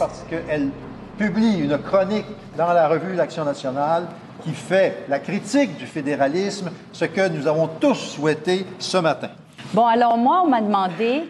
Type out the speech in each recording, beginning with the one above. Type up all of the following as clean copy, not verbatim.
parce qu'elle publie une chronique dans la revue L'Action nationale qui fait la critique du fédéralisme, ce que nous avons tous souhaité ce matin. Bon, alors moi, on m'a demandé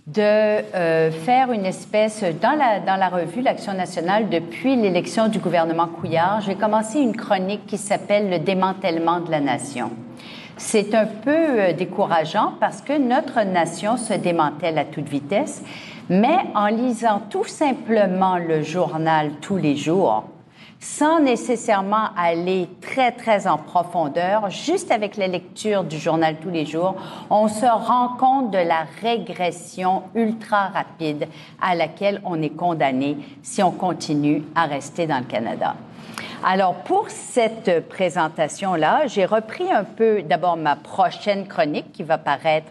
de faire une espèce, dans la revue L'Action nationale, depuis l'élection du gouvernement Couillard, j'ai commencé une chronique qui s'appelle « Le démantèlement de la nation ». C'est un peu décourageant parce que notre nation se démantèle à toute vitesse, mais en lisant tout simplement le journal tous les jours, sans nécessairement aller très, très en profondeur, juste avec la lecture du journal tous les jours, on se rend compte de la régression ultra rapide à laquelle on est condamné si on continue à rester dans le Canada. Alors, pour cette présentation-là, j'ai repris un peu d'abord ma prochaine chronique qui va paraître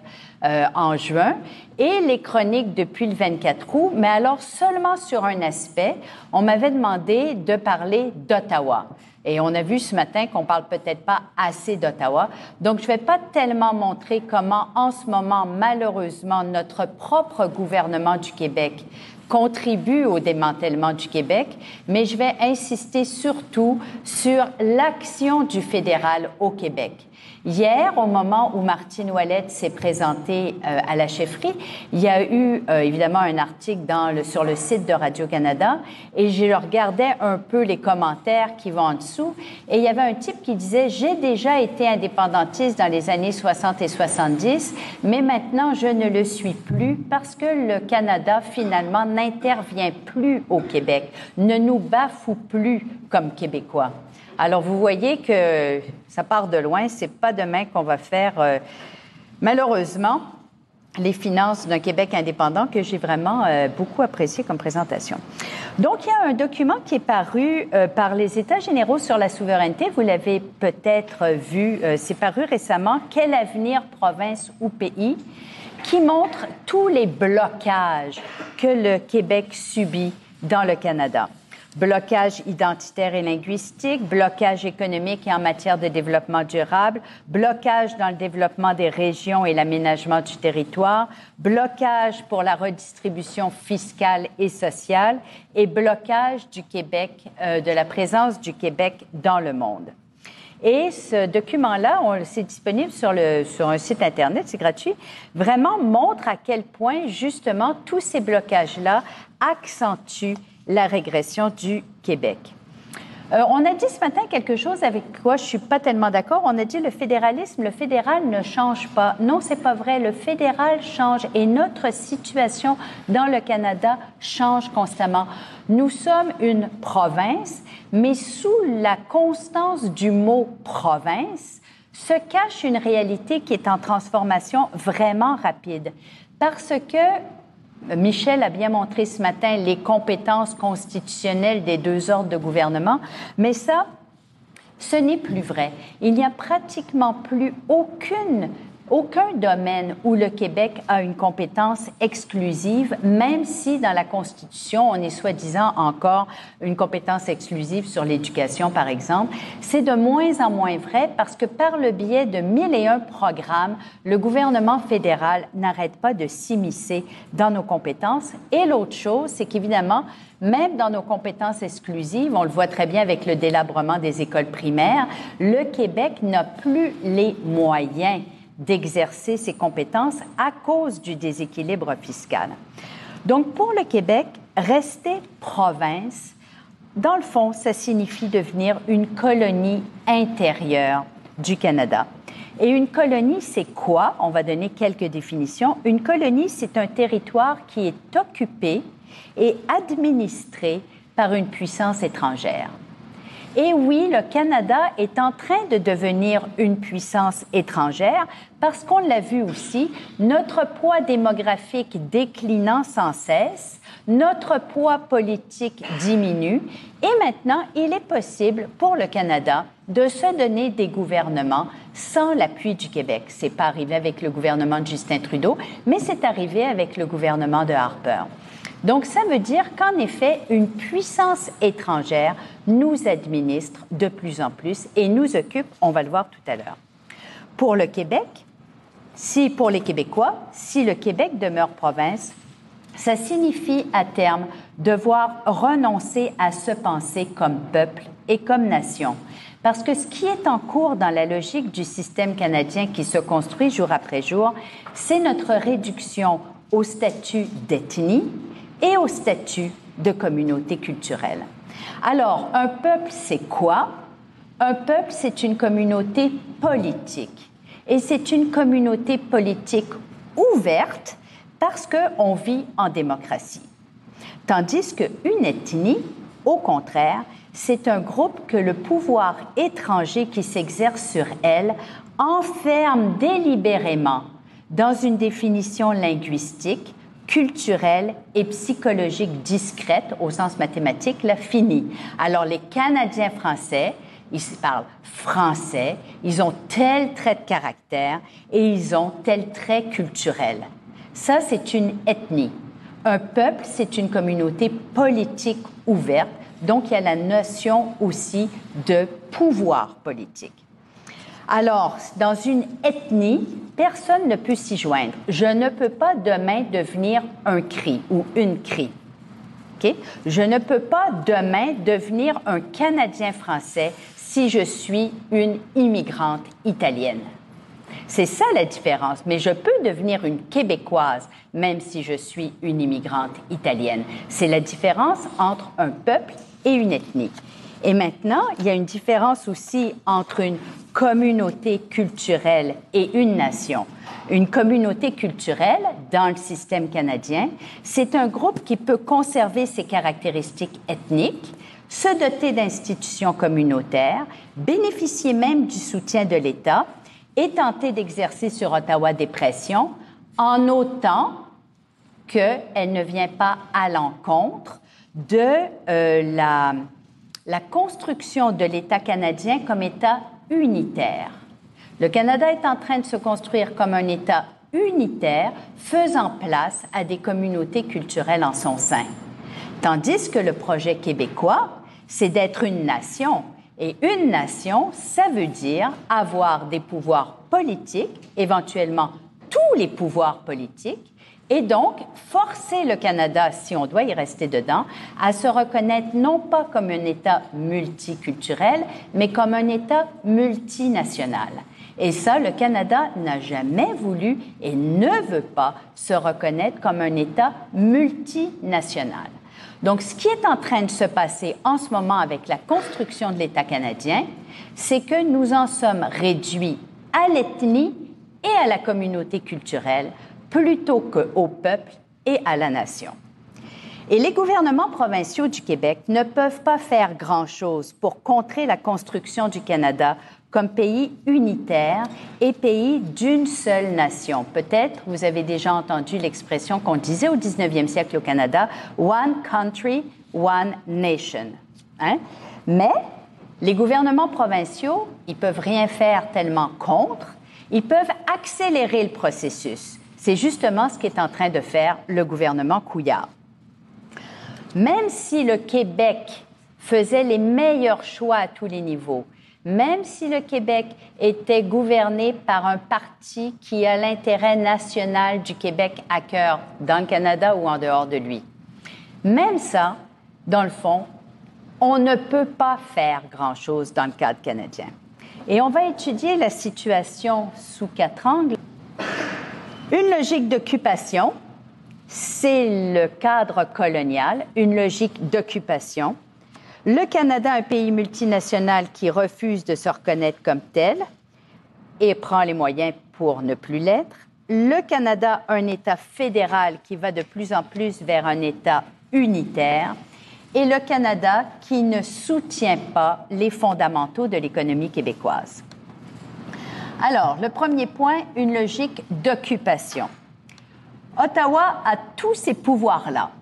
en juin et les chroniques depuis le 24 août, mais alors seulement sur un aspect. On m'avait demandé de parler d'Ottawa. Et on a vu ce matin qu'on parle peut-être pas assez d'Ottawa. Donc, je vais pas tellement montrer comment, en ce moment, malheureusement, notre propre gouvernement du Québec contribue au démantèlement du Québec, mais je vais insister surtout sur l'action du fédéral au Québec. Hier, au moment où Martine Ouellette s'est présentée à la chefferie, il y a eu évidemment un article sur le site de Radio-Canada et je regardais un peu les commentaires qui vont en dessous et il y avait un type qui disait « J'ai déjà été indépendantiste dans les années 60 et 70, mais maintenant je ne le suis plus parce que le Canada finalement n'intervient plus au Québec, ne nous bafoue plus comme Québécois. » Alors, vous voyez que ça part de loin. C'est pas demain qu'on va faire, malheureusement, les finances d'un Québec indépendant que j'ai vraiment beaucoup apprécié comme présentation. Donc, il y a un document qui est paru par les États généraux sur la souveraineté. Vous l'avez peut-être vu, c'est paru récemment, « Quel avenir, province ou pays ?» qui montre tous les blocages que le Québec subit dans le Canada. Blocage identitaire et linguistique, blocage économique et en matière de développement durable, blocage dans le développement des régions et l'aménagement du territoire, blocage pour la redistribution fiscale et sociale et blocage du Québec, de la présence du Québec dans le monde. Et ce document-là, c'est disponible sur un site Internet, c'est gratuit, vraiment montre à quel point, justement, tous ces blocages-là accentuent la régression du Québec. On a dit ce matin quelque chose avec quoi je ne suis pas tellement d'accord. On a dit le fédéralisme, le fédéral ne change pas. Non, c'est pas vrai. Le fédéral change et notre situation dans le Canada change constamment. Nous sommes une province, mais sous la constance du mot « province », se cache une réalité qui est en transformation vraiment rapide. Parce que Michel a bien montré ce matin les compétences constitutionnelles des deux ordres de gouvernement, mais ça, ce n'est plus vrai. Il n'y a pratiquement plus aucun domaine où le Québec a une compétence exclusive, même si dans la Constitution, on est soi-disant encore une compétence exclusive sur l'éducation, par exemple. C'est de moins en moins vrai parce que par le biais de 1001 programmes, le gouvernement fédéral n'arrête pas de s'immiscer dans nos compétences. Et l'autre chose, c'est qu'évidemment, même dans nos compétences exclusives, on le voit très bien avec le délabrement des écoles primaires, le Québec n'a plus les moyens d'exercer ses compétences à cause du déséquilibre fiscal. Donc, pour le Québec, rester province, dans le fond, ça signifie devenir une colonie intérieure du Canada. Et une colonie, c'est quoi? On va donner quelques définitions. Une colonie, c'est un territoire qui est occupé et administré par une puissance étrangère. Et oui, le Canada est en train de devenir une puissance étrangère parce qu'on l'a vu aussi, notre poids démographique déclinant sans cesse, notre poids politique diminue et maintenant, il est possible pour le Canada de se donner des gouvernements sans l'appui du Québec. C'est pas arrivé avec le gouvernement de Justin Trudeau, mais c'est arrivé avec le gouvernement de Harper. Donc, ça veut dire qu'en effet, une puissance étrangère nous administre de plus en plus et nous occupe, on va le voir tout à l'heure. Pour le Québec, pour les Québécois, si le Québec demeure province, ça signifie à terme devoir renoncer à se penser comme peuple et comme nation. Parce que ce qui est en cours dans la logique du système canadien qui se construit jour après jour, c'est notre réduction au statut d'ethnie et au statut de communauté culturelle. Alors, un peuple, c'est quoi? Un peuple, c'est une communauté politique. Et c'est une communauté politique ouverte parce qu'on vit en démocratie. Tandis qu'une ethnie, au contraire, c'est un groupe que le pouvoir étranger qui s'exerce sur elle enferme délibérément dans une définition linguistique, culturelle et psychologique discrète, au sens mathématique, la finie. Alors, les Canadiens français, ils parlent français, ils ont tel trait de caractère et ils ont tel trait culturel. Ça, c'est une ethnie. Un peuple, c'est une communauté politique ouverte, donc il y a la notion aussi de pouvoir politique. Alors, dans une ethnie, personne ne peut s'y joindre. Je ne peux pas demain devenir un cri ou une cri. Okay? Je ne peux pas demain devenir un Canadien français si je suis une immigrante italienne. C'est ça la différence. Mais je peux devenir une Québécoise même si je suis une immigrante italienne. C'est la différence entre un peuple et une ethnie. Et maintenant, il y a une différence aussi entre une communauté culturelle et une nation. Une communauté culturelle, dans le système canadien, c'est un groupe qui peut conserver ses caractéristiques ethniques, se doter d'institutions communautaires, bénéficier même du soutien de l'État et tenter d'exercer sur Ottawa des pressions, en autant qu'elle ne vient pas à l'encontre de la construction de l'État canadien comme État unitaire. Le Canada est en train de se construire comme un État unitaire, faisant place à des communautés culturelles en son sein. Tandis que le projet québécois, c'est d'être une nation. Et une nation, ça veut dire avoir des pouvoirs politiques, éventuellement tous les pouvoirs politiques, et donc forcer le Canada, si on doit y rester dedans, à se reconnaître non pas comme un État multiculturel, mais comme un État multinational. Et ça, le Canada n'a jamais voulu et ne veut pas se reconnaître comme un État multinational. Donc, ce qui est en train de se passer en ce moment avec la construction de l'État canadien, c'est que nous en sommes réduits à l'ethnie et à la communauté culturelle plutôt qu'au peuple et à la nation. Et les gouvernements provinciaux du Québec ne peuvent pas faire grand-chose pour contrer la construction du Canada comme pays unitaire et pays d'une seule nation. Peut-être vous avez déjà entendu l'expression qu'on disait au 19e siècle au Canada, « One country, one nation ». Hein? Mais les gouvernements provinciaux, ils peuvent rien faire tellement contre, ils peuvent accélérer le processus. C'est justement ce qu'est en train de faire le gouvernement Couillard. Même si le Québec faisait les meilleurs choix à tous les niveaux, même si le Québec était gouverné par un parti qui a l'intérêt national du Québec à cœur, dans le Canada ou en dehors de lui, même ça, dans le fond, on ne peut pas faire grand-chose dans le cadre canadien. Et on va étudier la situation sous 4 angles. Une logique d'occupation, c'est le cadre colonial, une logique d'occupation. Le Canada, un pays multinational qui refuse de se reconnaître comme tel et prend les moyens pour ne plus l'être. Le Canada, un État fédéral qui va de plus en plus vers un État unitaire. Et le Canada qui ne soutient pas les fondamentaux de l'économie québécoise. Alors, le premier point, une logique d'occupation. Ottawa a tous ces pouvoirs-là.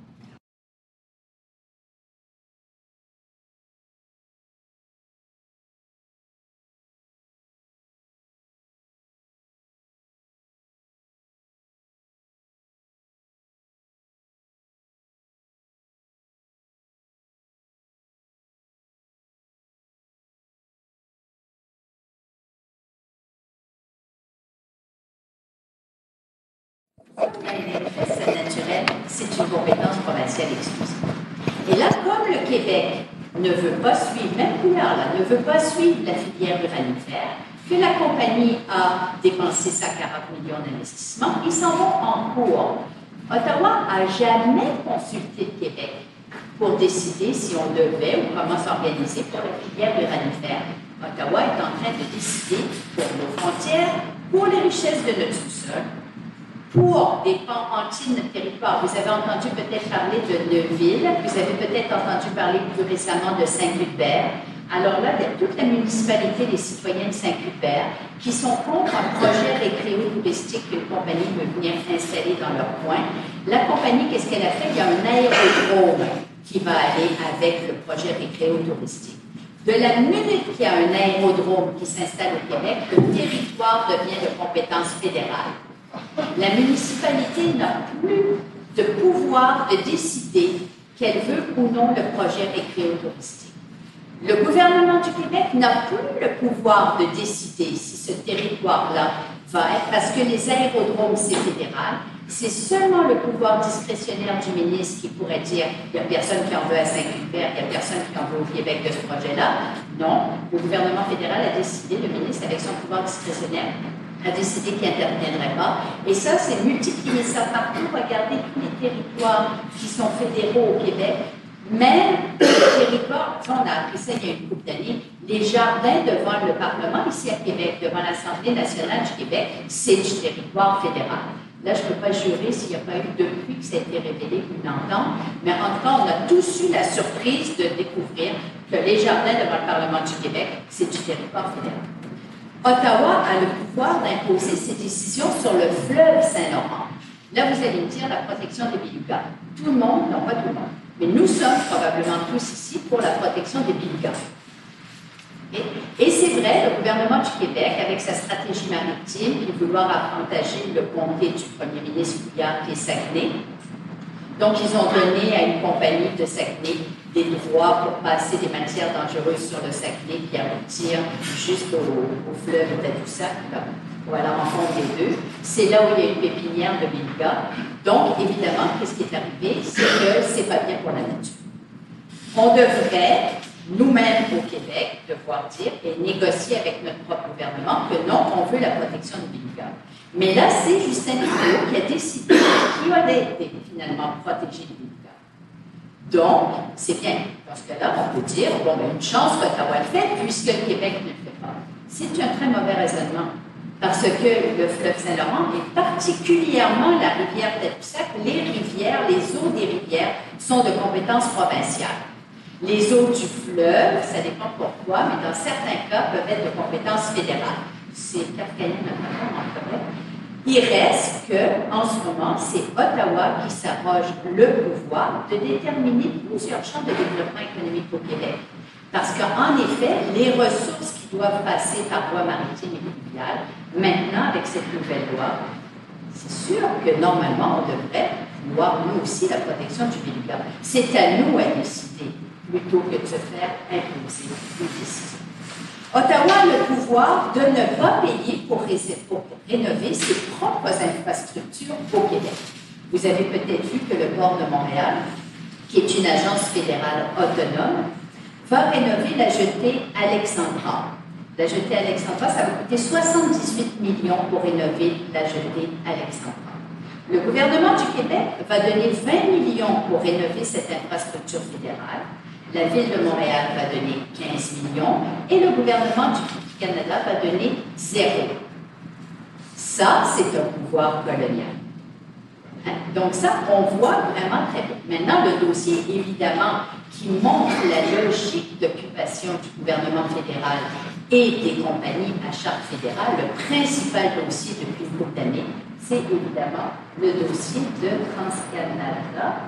Les ressources naturelles, c'est une compétence provinciale exclusive. Et là, comme le Québec ne veut pas suivre, même Couillard, là, ne veut pas suivre la filière uranifère, que la compagnie a dépensé sa 40 millions d'investissements, ils s'en vont en cours. Ottawa n'a jamais consulté le Québec pour décider si on devait ou comment s'organiser pour la filière uranifère. Ottawa est en train de décider pour nos frontières, pour les richesses de notre sous-sol, pour des pans entiers de notre territoire. Vous avez entendu peut-être parler de Neuville, vous avez peut-être entendu parler plus récemment de Saint-Hubert. Alors là, il y a toute la municipalité, les citoyens de Saint-Hubert, qui sont contre un projet récréo-touristique qu'une compagnie veut venir installer dans leur coin. La compagnie, qu'est-ce qu'elle a fait? Il y a un aérodrome qui va aller avec le projet récréo-touristique. De la minute qu'il y a un aérodrome qui s'installe au Québec, le territoire devient de compétence fédérale. La municipalité n'a plus de pouvoir de décider qu'elle veut ou non le projet récréo-touristique. Le gouvernement du Québec n'a plus le pouvoir de décider si ce territoire-là va être, parce que les aérodromes, c'est fédéral, c'est seulement le pouvoir discrétionnaire du ministre qui pourrait dire il n'y a personne qui en veut à Saint-Hubert, il n'y a personne qui en veut au Québec de ce projet-là. Non, le gouvernement fédéral a décidé, le ministre, avec son pouvoir discrétionnaire, a décidé qu'il n'interviendrait pas. Et ça, c'est multiplier ça partout. Regardez tous les territoires qui sont fédéraux au Québec. Même les territoires, on a appris ça il y a une couple d'années, les jardins devant le Parlement, ici à Québec, devant l'Assemblée nationale du Québec, c'est du territoire fédéral. Là, je ne peux pas jurer s'il n'y a pas eu depuis que ça a été révélé une entente, mais en tout cas, on a tous eu la surprise de découvrir que les jardins devant le Parlement du Québec, c'est du territoire fédéral. Ottawa a le pouvoir d'imposer ses décisions sur le fleuve Saint-Laurent. Là, vous allez me dire la protection des belugas. Tout le monde, non pas tout le monde, mais nous sommes probablement tous ici pour la protection des belugas. Et c'est vrai, le gouvernement du Québec, avec sa stratégie maritime, qui vouloir avantager le comté du premier ministre Couillard, qui est Saguenay. Donc, ils ont donné à une compagnie de Saguenay des droits pour passer des matières dangereuses sur le Saguenay qui aboutir jusqu'au fleuve Tadoussac, ou à la rencontre des deux. C'est là où il y a une pépinière de belugas. Donc, évidemment, qu'est-ce qui est arrivé? C'est que c'est pas bien pour la nature. On devrait, nous-mêmes au Québec, devoir dire et négocier avec notre propre gouvernement que non, on veut la protection des belugas. Mais là, c'est Justin Trudeau qui a décidé qu'il allait finalement protéger les belugas. Donc, c'est bien. Dans ce cas-là, on peut dire, bon, ben, une chance qu'Ottawa le fait, puisque le Québec ne le fait pas. C'est un très mauvais raisonnement. Parce que le fleuve Saint-Laurent, et particulièrement la rivière Tadoussac, les rivières, les eaux des rivières sont de compétence provinciale. Les eaux du fleuve, ça dépend pourquoi, mais dans certains cas, peuvent être de compétence fédérale. C'est Carcani, notamment, en forêt. Il reste qu'en ce moment, c'est Ottawa qui s'arroge le pouvoir de déterminer plusieurs champs de développement économique au Québec. Parce qu'en effet, les ressources qui doivent passer par voie maritime et fluviale, maintenant, avec cette nouvelle loi, c'est sûr que normalement, on devrait voir, nous aussi, la protection du beluga. C'est à nous à décider, plutôt que de se faire imposer une décision. Ottawa a le pouvoir de ne pas payer pour rénover ses propres infrastructures au Québec. Vous avez peut-être vu que le port de Montréal, qui est une agence fédérale autonome, va rénover la jetée Alexandra. La jetée Alexandra, ça va coûter 78 millions pour rénover la jetée Alexandra. Le gouvernement du Québec va donner 20 millions pour rénover cette infrastructure fédérale. La Ville de Montréal va donner 15 millions et le gouvernement du Canada va donner 0. Ça, c'est un pouvoir colonial. Donc ça, on voit vraiment très bien. Maintenant, le dossier, évidemment, qui montre la logique d'occupation du gouvernement fédéral et des compagnies à charte fédérale, le principal dossier depuis une couple d'années, c'est évidemment le dossier de TransCanada.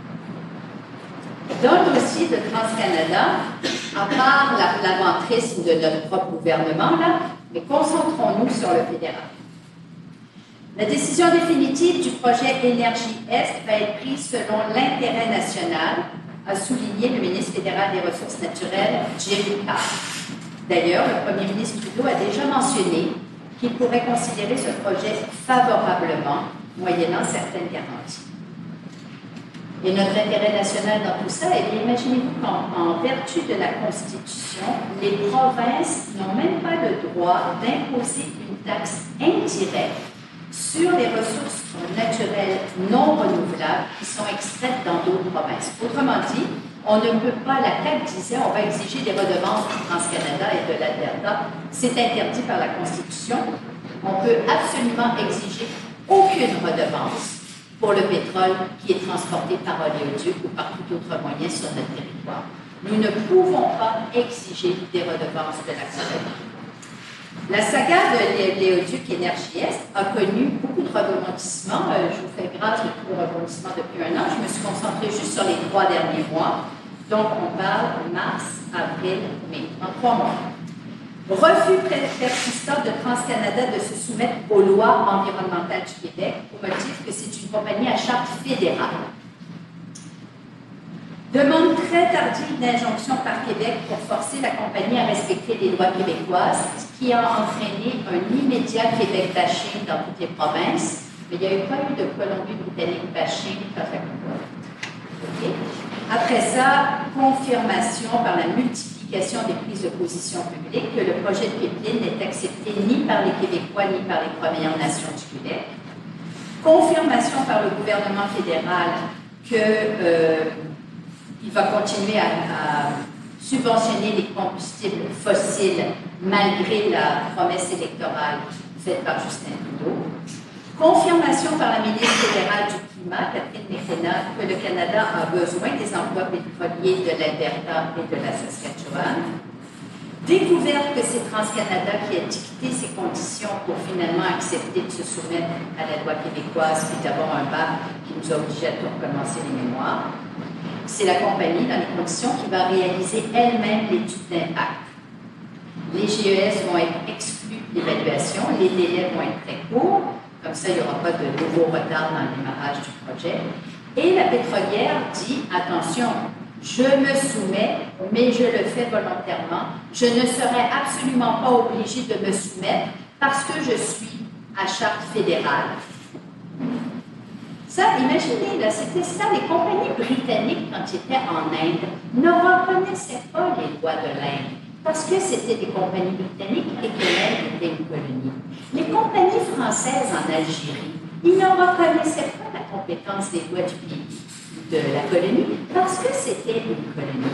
Dans le dossier de TransCanada, à part l'aventrisme de notre propre gouvernement, là, mais concentrons-nous sur le fédéral. La décision définitive du projet Énergie-Est va être prise selon l'intérêt national, a souligné le ministre fédéral des Ressources naturelles, Jim Carr. D'ailleurs, le premier ministre Trudeau a déjà mentionné qu'il pourrait considérer ce projet favorablement, moyennant certaines garanties. Et notre intérêt national dans tout ça, eh bien, imaginez-vous qu'en vertu de la Constitution, les provinces n'ont même pas le droit d'imposer une taxe indirecte sur les ressources naturelles non renouvelables qui sont extraites dans d'autres provinces. Autrement dit, on ne peut pas, la CAQ disait, on va exiger des redevances du TransCanada et de l'Alberta. C'est interdit par la Constitution. On peut absolument exiger aucune redevance pour le pétrole qui est transporté par oléoduc ou par tout autre moyen sur notre territoire. Nous ne pouvons pas exiger des redevances de la compagnie. La saga de l'oléoduc Énergie Est a connu beaucoup de rebondissements. Je vous fais grâce de tous les rebondissements depuis un an. Je me suis concentrée juste sur les 3 derniers mois. Donc, on parle mars, avril, mai, en 3 mois. Refus persistant de TransCanada de se soumettre aux lois environnementales du Québec au motif que c'est une compagnie à charte fédérale. Demande très tardive d'injonction par Québec pour forcer la compagnie à respecter les lois québécoises, ce qui a entraîné un immédiat Québec bashing dans toutes les provinces, mais il n'y a eu pas eu de Colombie-Britannique bashing par la okay. Après ça, confirmation par la multiplication des prises de position publiques que le projet de pipeline n'est accepté ni par les Québécois ni par les Premières Nations du Québec. Confirmation par le gouvernement fédéral qu'il va continuer à subventionner les combustibles fossiles malgré la promesse électorale faite par Justin Trudeau. Confirmation par la ministre fédérale du Climat, Catherine McKenna, que le Canada a besoin des emplois pétroliers de l'Alberta et de la Saskatchewan. Découverte que c'est TransCanada qui a dicté ces conditions pour finalement accepter de se soumettre à la loi québécoise puis d'avoir un bac qui nous a obligés à tout recommencer les mémoires. C'est la compagnie, dans les conditions, qui va réaliser elle-même l'étude d'impact. Les GES vont être exclus de l'évaluation, les délais vont être très courts. Comme ça, il n'y aura pas de nouveau retard dans le démarrage du projet. Et la pétrolière dit, attention, je me soumets, mais je le fais volontairement. Je ne serai absolument pas obligée de me soumettre parce que je suis à charte fédérale. Ça, imaginez, là, c'était ça, les compagnies britanniques, quand ils étaient en Inde, ne reconnaissaient pas les lois de l'Inde. Parce que c'était des compagnies britanniques et que l'Inde était une colonie. Les compagnies françaises en Algérie, ils ne reconnaissaient pas la compétence des lois du pays, de la colonie, parce que c'était une colonie.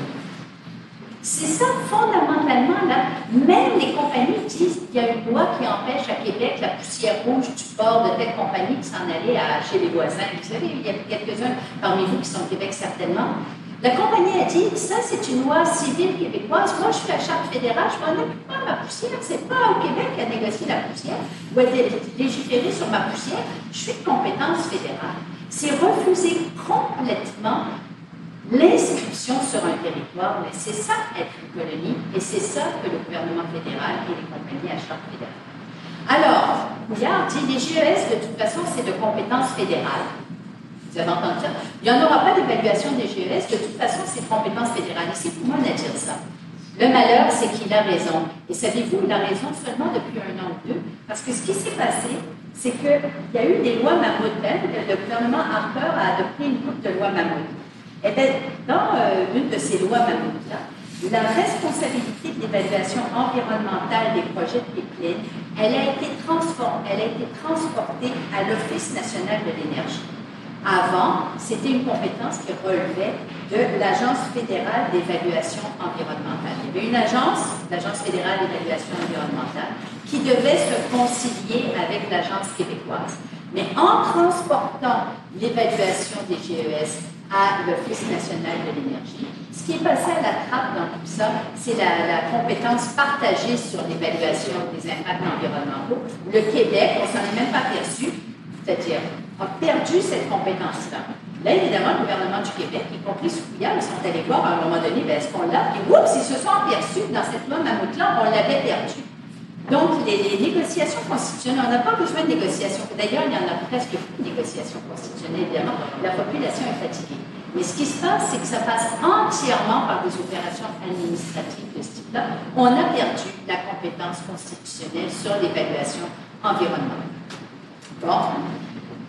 C'est ça, fondamentalement, là, même les compagnies disent qu'il y a une loi qui empêche à Québec la poussière rouge du port de telle compagnie de s'en aller chez les voisins. Vous savez, il y a quelques-uns parmi vous qui sont au Québec certainement. La compagnie a dit, ça c'est une loi civile québécoise, moi je suis à charte fédérale, je m'en occupe pas de ma poussière, c'est pas au Québec à négocier la poussière ou à légiférer sur ma poussière, je suis de compétence fédérale. C'est refuser complètement l'inscription sur un territoire, mais c'est ça être une colonie et c'est ça que le gouvernement fédéral et les compagnies à charte fédérale. Alors, Couillard dit, les GES de toute façon c'est de compétence fédérale. Vous avez entendu ça? Il n'y en aura pas d'évaluation des GES, de toute façon, c'est compétence fédérale. Et c'est pour moi à dire ça. Le malheur, c'est qu'il a raison. Et savez-vous, il a raison seulement depuis 1 an ou 2, parce que ce qui s'est passé, c'est qu'il y a eu des lois mammouth. Le gouvernement Harper a adopté une couple de lois mammouth. Et bien, dans une de ces lois mammouth-là, la responsabilité de l'évaluation environnementale des projets de pipeline, elle a été transportée à l'Office national de l'énergie. Avant, c'était une compétence qui relevait de l'Agence fédérale d'évaluation environnementale. Il y avait une agence, l'Agence fédérale d'évaluation environnementale, qui devait se concilier avec l'Agence québécoise. Mais en transportant l'évaluation des GES à l'Office national de l'énergie, ce qui est passé à la trappe dans tout ça, c'est la compétence partagée sur l'évaluation des impacts environnementaux. Le Québec, on ne s'en est même pas aperçu, c'est-à-dire a perdu cette compétence-là. Là, évidemment, le gouvernement du Québec, y compris sous Couillard, ils sont allés voir à un moment donné, bien, est-ce qu'on l'a? Et oups, ils se sont aperçus dans cette loi mammouth-là, on l'avait perdu. Donc, les négociations constitutionnelles, on n'a pas besoin de négociations. D'ailleurs, il y en a presque plus de négociations constitutionnelles, évidemment. La population est fatiguée. Mais ce qui se passe, c'est que ça passe entièrement par des opérations administratives de ce type-là. On a perdu la compétence constitutionnelle sur l'évaluation environnementale. Bon.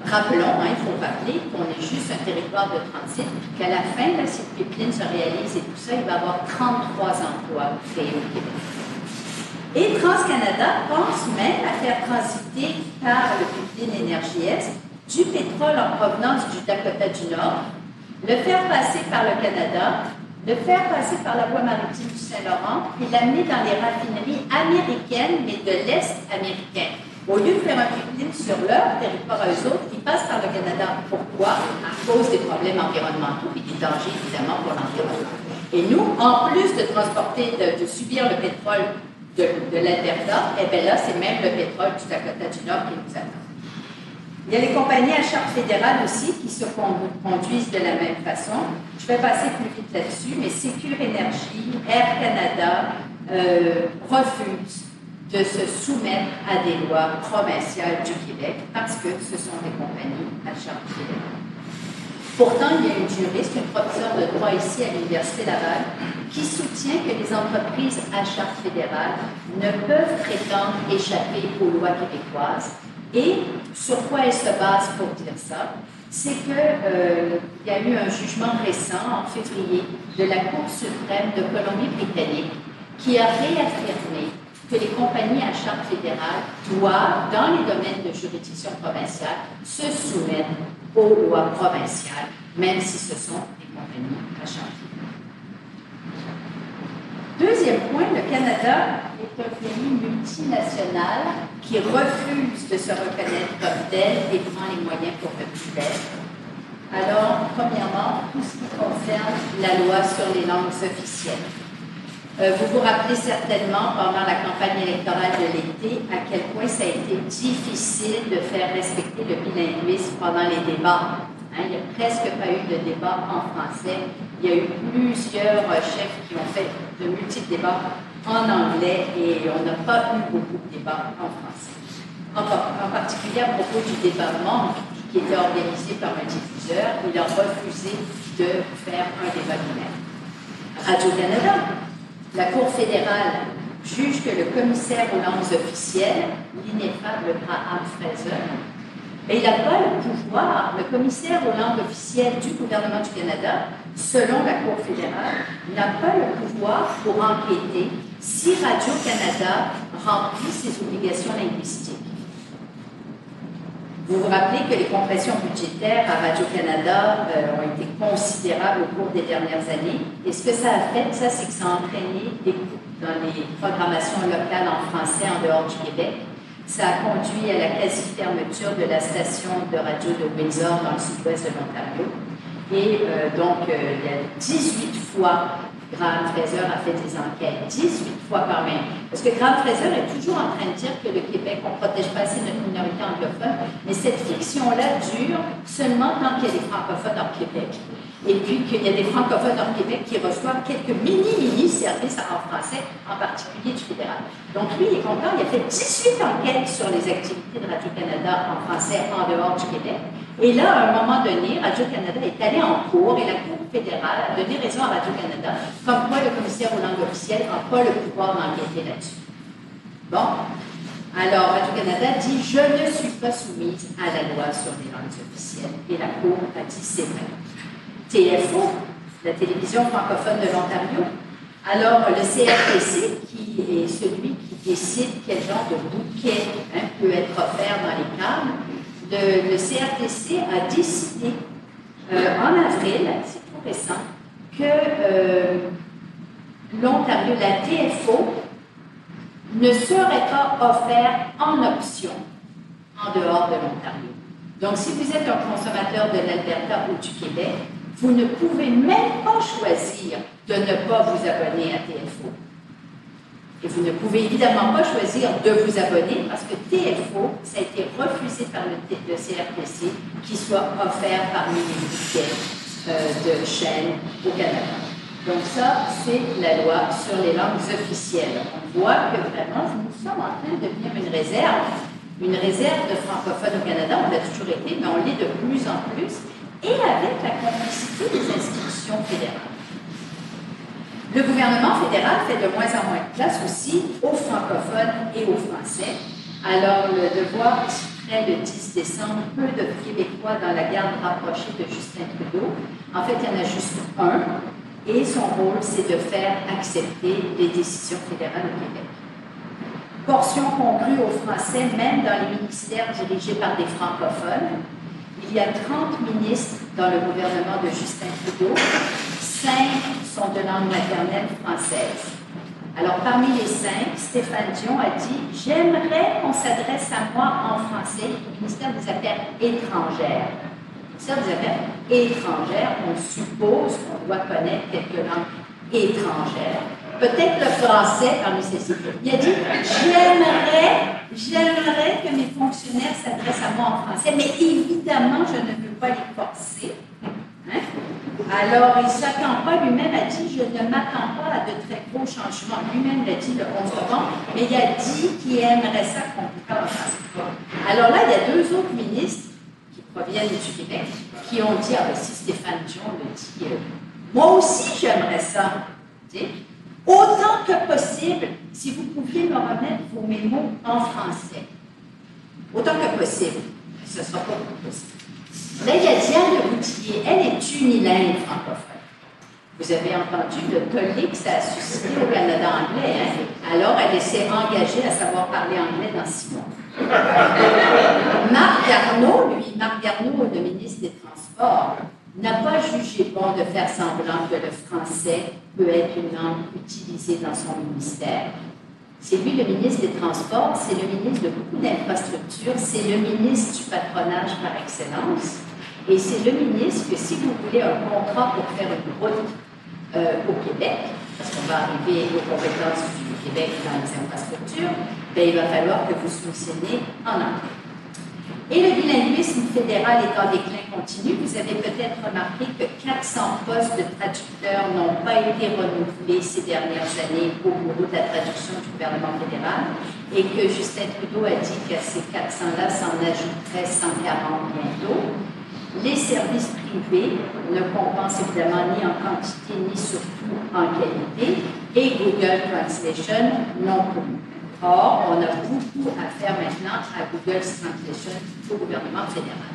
Rappelons, il faut rappeler qu'on est juste un territoire de transit, qu'à la fin de la site pipeline se réalise et tout ça, il va y avoir 33 emplois créés au Québec. Et TransCanada pense même à faire transiter par le pipeline Énergie Est du pétrole en provenance du Dakota du Nord, le faire passer par le Canada, le faire passer par la voie maritime du Saint-Laurent, puis l'amener dans les raffineries américaines, mais de l'Est américain. Au lieu de faire un pipeline sur leur territoire à eux autres, ils passent par le Canada. Pourquoi? À cause des problèmes environnementaux et des dangers, évidemment, pour l'environnement. Et nous, en plus de transporter, de subir le pétrole de l'Alberta, eh bien là, c'est même le pétrole du Dakota du Nord qui nous attend. Il y a les compagnies à charte fédérale aussi qui se conduisent de la même façon. Je vais passer plus vite là-dessus, mais Secure Énergie, Air Canada refusent de se soumettre à des lois provinciales du Québec parce que ce sont des compagnies à charte fédérale. Pourtant, il y a une juriste, une professeure de droit ici à l'Université Laval, qui soutient que les entreprises à charte fédérale ne peuvent prétendre échapper aux lois québécoises. Et sur quoi elle se base pour dire ça? C'est qu'il y a eu un jugement récent, en février, de la Cour suprême de Colombie-Britannique qui a réaffirmé que les compagnies à charte fédérale doivent, dans les domaines de juridiction provinciale, se soumettre aux lois provinciales, même si ce sont des compagnies à charte fédérale. Deuxième point, le Canada est un pays multinational qui refuse de se reconnaître comme tel et prend les moyens pour ne plus l'être. Alors, premièrement, tout ce qui concerne la loi sur les langues officielles. Vous vous rappelez certainement, pendant la campagne électorale de l'été, à quel point ça a été difficile de faire respecter le bilinguisme pendant les débats. Il n'y a presque pas eu de débat en français. Il y a eu plusieurs chefs qui ont fait de multiples débats en anglais et on n'a pas eu beaucoup de débats en français. En particulier à propos du débat manque qui était organisé par un diffuseur, il a refusé de faire un débat bilingue. Radio-Canada. La Cour fédérale juge que le commissaire aux langues officielles, l'ineffable Graham Fraser, et il n'a pas le pouvoir, le commissaire aux langues officielles du gouvernement du Canada, selon la Cour fédérale, n'a pas le pouvoir pour enquêter si Radio-Canada remplit ses obligations linguistiques. Vous vous rappelez que les compressions budgétaires à Radio-Canada ont été considérables au cours des dernières années. Et ce que ça a fait, ça, c'est que ça a entraîné des coupes dans les programmations locales en français en dehors du Québec. Ça a conduit à la quasi-fermeture de la station de radio de Windsor dans le sud-ouest de l'Ontario. Et donc, il y a 18 fois Graham Fraser a fait des enquêtes, 18 fois quand même. Parce que Graham Fraser est toujours en train de dire que le Québec, on ne protège pas assez notre minorité anglophone, mais cette fiction-là dure seulement tant qu'il y a des francophones hors Québec. Et puis qu'il y a des francophones hors Québec qui reçoivent quelques mini services en français, en particulier du fédéral. Donc lui, il est content, il a fait 18 enquêtes sur les activités de Radio-Canada en français en dehors du Québec. Et là, à un moment donné, Radio-Canada est allé en cours et la Cour fédérale a donné raison à Radio-Canada, comme quoi le commissaire aux langues officielles n'a pas le pouvoir d'enquêter là-dessus. Bon, alors Radio-Canada dit « Je ne suis pas soumise à la loi sur les langues officielles ». Et la Cour a dit « C'est vrai ». TFO, la télévision francophone de l'Ontario. Alors, le CRTC, qui est celui qui décide quel genre de bouquet peut être offert dans les câbles, le CRTC a décidé en avril, c'est tout récent, que l'Ontario, la TFO, ne serait pas offert en option en dehors de l'Ontario. Donc, si vous êtes un consommateur de l'Alberta ou du Québec, vous ne pouvez même pas choisir de ne pas vous abonner à TFO. Et vous ne pouvez évidemment pas choisir de vous abonner parce que TFO, ça a été refusé par le CRTC qui soit offert parmi les bouquets de chaînes au Canada. Donc ça, c'est la loi sur les langues officielles. On voit que vraiment, nous sommes en train de devenir une réserve de francophones au Canada. On l'a toujours été, mais on l'est de plus en plus, et avec la complicité des institutions fédérales. Le gouvernement fédéral fait de moins en moins de place aussi aux francophones et aux français. Alors, le devoir discuterait le 10 décembre peu de Québécois dans la garde rapprochée de Justin Trudeau. En fait, il y en a juste un, et son rôle, c'est de faire accepter les décisions fédérales au Québec. Portion congrue aux Français, même dans les ministères dirigés par des francophones. Il y a 30 ministres dans le gouvernement de Justin Trudeau. 5 sont de langue maternelle française. Alors, parmi les 5, Stéphane Dion a dit « J'aimerais qu'on s'adresse à moi en français au ministère des Affaires étrangères. » Le ministère des Affaires étrangères, on suppose qu'on doit connaître quelques langues étrangères. Peut-être le français parmi celles-ci. Il a dit « J'aimerais que mes fonctionnaires s'adressent à moi en français, mais évidemment, je ne veux pas les forcer. » Hein? Alors, il ne s'attend pas, lui-même a dit, je ne m'attends pas à de très gros changements. Lui-même l'a dit le 11 novembre, mais il a dit qu'il aimerait ça qu'on parle en français. Alors là, il y a 2 autres ministres qui proviennent du Québec qui ont dit, ah ben si Stéphane Dion le dit, moi aussi j'aimerais ça. Autant que possible, si vous pouviez me remettre vos mémos en français. Autant que possible. Ce ne sera pas possible. Là, il y a Diane Leboutillier. Elle est unilingue francophone. Vous avez entendu le tollé que ça a suscité au Canada anglais. Hein? Alors, elle s'est engagée à savoir parler anglais dans 6 mois. Marc Garneau, le ministre des Transports, n'a pas jugé bon de faire semblant que le français peut être une langue utilisée dans son ministère. C'est lui le ministre des Transports, c'est le ministre de beaucoup d'infrastructures, c'est le ministre du patronage par excellence, et c'est le ministre que si vous voulez un contrat pour faire une route au Québec, parce qu'on va arriver aux compétences du Québec dans les infrastructures, bien, il va falloir que vous soumissionnez en anglais. Et le bilinguisme fédéral est en déclin continu. Vous avez peut-être remarqué que 400 postes de traducteurs n'ont pas été renouvelés ces dernières années au bureau de la traduction du gouvernement fédéral et que Justin Trudeau a dit qu'à ces 400-là s'en ajouterait 140 bientôt. Les services privés ne compensent évidemment ni en quantité ni surtout en qualité et Google Translation non plus. Or, on a beaucoup à faire maintenant à Google Translation au gouvernement fédéral.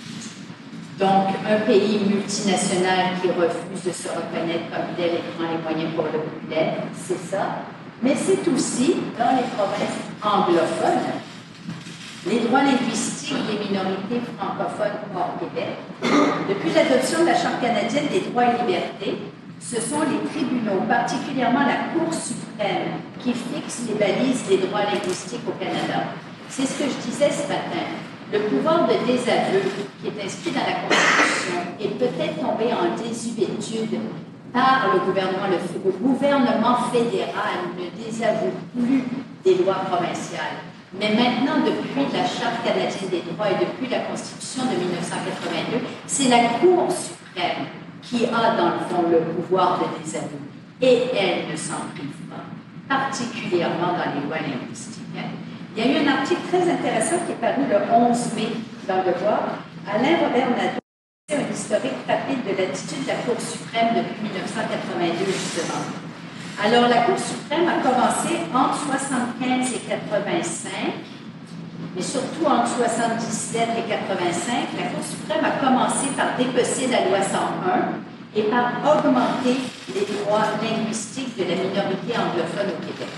Donc, un pays multinational qui refuse de se reconnaître comme tel et prend les moyens pour le l'être, c'est ça. Mais c'est aussi, dans les provinces anglophones, les droits linguistiques des minorités francophones hors Québec. Depuis l'adoption de la Charte canadienne des droits et libertés, ce sont les tribunaux, particulièrement la Cour suprême, qui fixent les balises des droits linguistiques au Canada. C'est ce que je disais ce matin. Le pouvoir de désaveu, qui est inscrit dans la Constitution, est peut-être tombé en désuétude par le gouvernement. Le gouvernement fédéral ne désavoue plus des lois provinciales. Mais maintenant, depuis la Charte canadienne des droits et depuis la Constitution de 1982, c'est la Cour suprême qui a, dans le fond, le pouvoir de désaveu. Et elle ne s'en prive pas, particulièrement dans les lois linguistiques. Il y a eu un article très intéressant qui est paru le 11 mai dans Le Devoir. Alain Robert Nadeau fait un historique rapide de l'attitude de la Cour suprême depuis 1982, justement. Alors, la Cour suprême a commencé entre 75 et 85, mais surtout entre 77 et 85, la Cour suprême a commencé par dépecer la loi 101 et par augmenter les droits linguistiques de la minorité anglophone au Québec.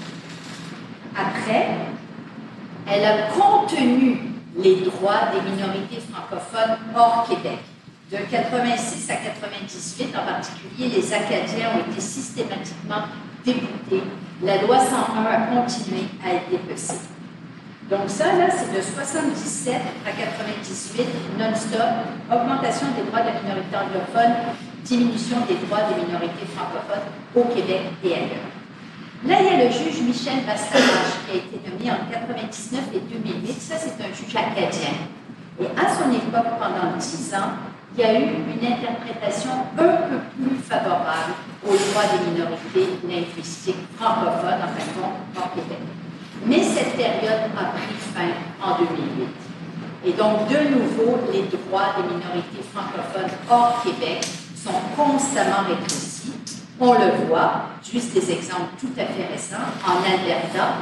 Après, elle a contenu les droits des minorités francophones hors Québec. De 86 à 98, en particulier, les Acadiens ont été systématiquement déboutés. La loi 101 a continué à être dépecée. Donc ça, là, c'est de 77 à 98, non-stop, augmentation des droits de la minorité anglophone, diminution des droits des minorités francophones au Québec et ailleurs. Là, il y a le juge Michel Bastarache qui a été nommé en 1999 et 2008. Ça, c'est un juge acadien. Et à son époque, pendant 10 ans, il y a eu une interprétation un peu plus favorable aux droits des minorités linguistiques francophones, en fin de compte, hors Québec. Mais cette période a pris fin en 2008. Et donc, de nouveau, les droits des minorités francophones hors Québec sont constamment rétrécis. On le voit, juste des exemples tout à fait récents, en Alberta,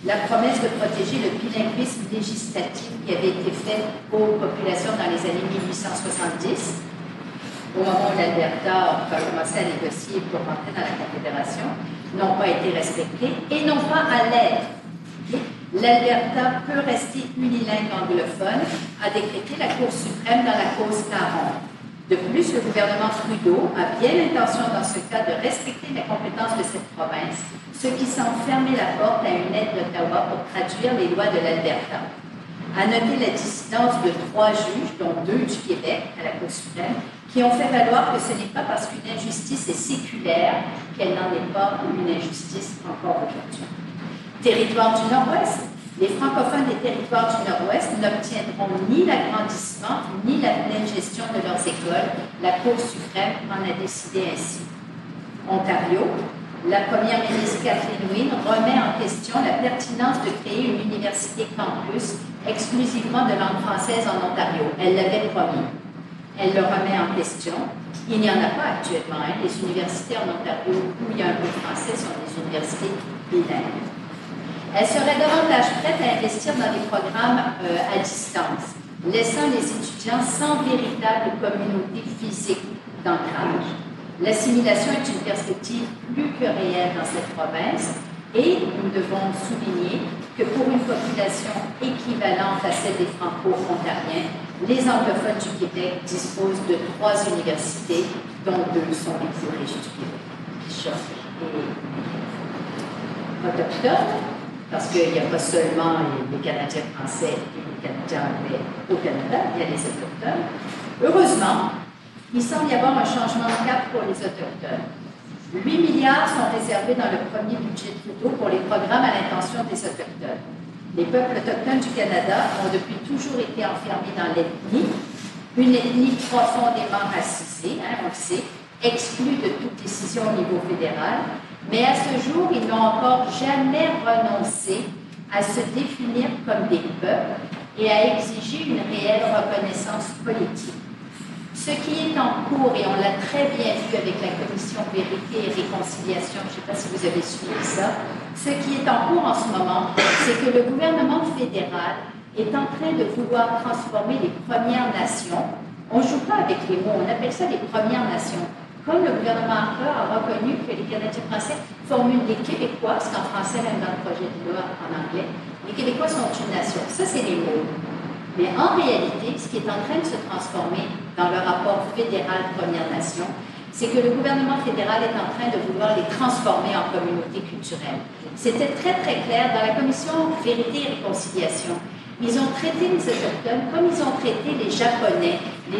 la promesse de protéger le bilinguisme législatif qui avait été fait aux populations dans les années 1870, au moment où l'Alberta a commencé à négocier pour rentrer dans la Confédération, n'ont pas été respectées et non pas à l'être. L'Alberta peut rester unilingue anglophone, a décrété la Cour suprême dans la cause Caron. De plus, le gouvernement Trudeau a bien l'intention dans ce cas de respecter la compétence de cette province, ce qui semble fermer la porte à une aide d'Ottawa pour traduire les lois de l'Alberta. À noter la dissidence de 3 juges, dont 2 du Québec à la Cour suprême, qui ont fait valoir que ce n'est pas parce qu'une injustice est séculaire qu'elle n'en est pas une injustice encore aujourd'hui. Territoire du Nord-Ouest. Les francophones des territoires du Nord-Ouest n'obtiendront ni l'agrandissement ni la pleine gestion de leurs écoles. La Cour suprême en a décidé ainsi. Ontario. La première ministre Kathleen Wynne remet en question la pertinence de créer une université campus exclusivement de langue française en Ontario. Elle l'avait promis. Elle le remet en question. Il n'y en a pas actuellement. Les universités en Ontario où il y a un peu de français sont des universités bilingues. Elle serait davantage prête à investir dans des programmes à distance, laissant les étudiants sans véritable communauté physique d'ancrage. L'assimilation est une perspective plus que réelle dans cette province et nous devons souligner que pour une population équivalente à celle des Franco-ontariens, les anglophones du Québec disposent de 3 universités, dont 2 sont les plus riches du Québec, Bishop et autochtones. Parce qu'il n'y a pas seulement les Canadiens français et les Canadiens anglais au Canada, il y a les Autochtones. Heureusement, il semble y avoir un changement de cap pour les Autochtones. 8 milliards sont réservés dans le premier budget de Trudeau pour les programmes à l'intention des Autochtones. Les peuples autochtones du Canada ont depuis toujours été enfermés dans l'ethnie, une ethnie profondément racisée, on le sait, exclue de toute décision au niveau fédéral. Mais à ce jour, ils n'ont encore jamais renoncé à se définir comme des peuples et à exiger une réelle reconnaissance politique. Ce qui est en cours, et on l'a très bien vu avec la Commission Vérité et Réconciliation, je ne sais pas si vous avez suivi ça, ce qui est en cours en ce moment, c'est que le gouvernement fédéral est en train de vouloir transformer les Premières Nations. On ne joue pas avec les mots, on appelle ça les Premières Nations. Comme le gouvernement Harper a reconnu que les Canadiens français forment des Québécois, ce qu'en français, même dans le projet de loi en anglais, les Québécois sont une nation. Ça, c'est les mots. Mais en réalité, ce qui est en train de se transformer dans le rapport fédéral Première Nation, c'est que le gouvernement fédéral est en train de vouloir les transformer en communautés culturelles. C'était très, très clair dans la Commission Vérité et Réconciliation. Ils ont traité les Autochtones comme ils ont traité les Japonais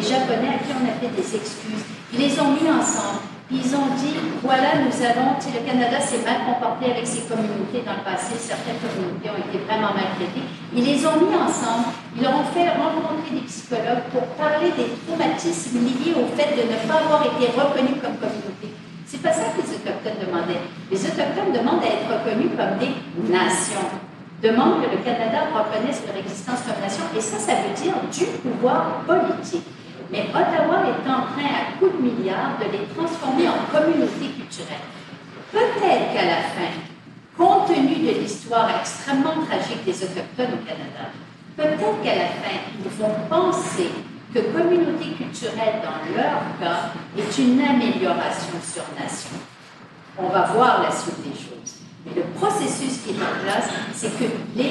à qui on a fait des excuses. Ils les ont mis ensemble. Ils ont dit, voilà, nous allons, le Canada s'est mal comporté avec ses communautés dans le passé. Certaines communautés ont été vraiment maltraitées. Ils les ont mis ensemble. Ils leur ont fait rencontrer des psychologues pour parler des traumatismes liés au fait de ne pas avoir été reconnus comme communauté. C'est pas ça que les Autochtones demandaient. Les Autochtones demandent à être reconnus comme des nations. Demandent que le Canada reconnaisse leur existence comme nation. Et ça veut dire du pouvoir politique. Mais Ottawa est en train, à coups de milliards, de les transformer en communautés culturelles. Peut-être qu'à la fin, compte tenu de l'histoire extrêmement tragique des Autochtones au Canada, peut-être qu'à la fin, ils vont penser que communauté culturelle, dans leur cas, est une amélioration sur nation. On va voir la suite des choses. Mais le processus qui est en place, c'est que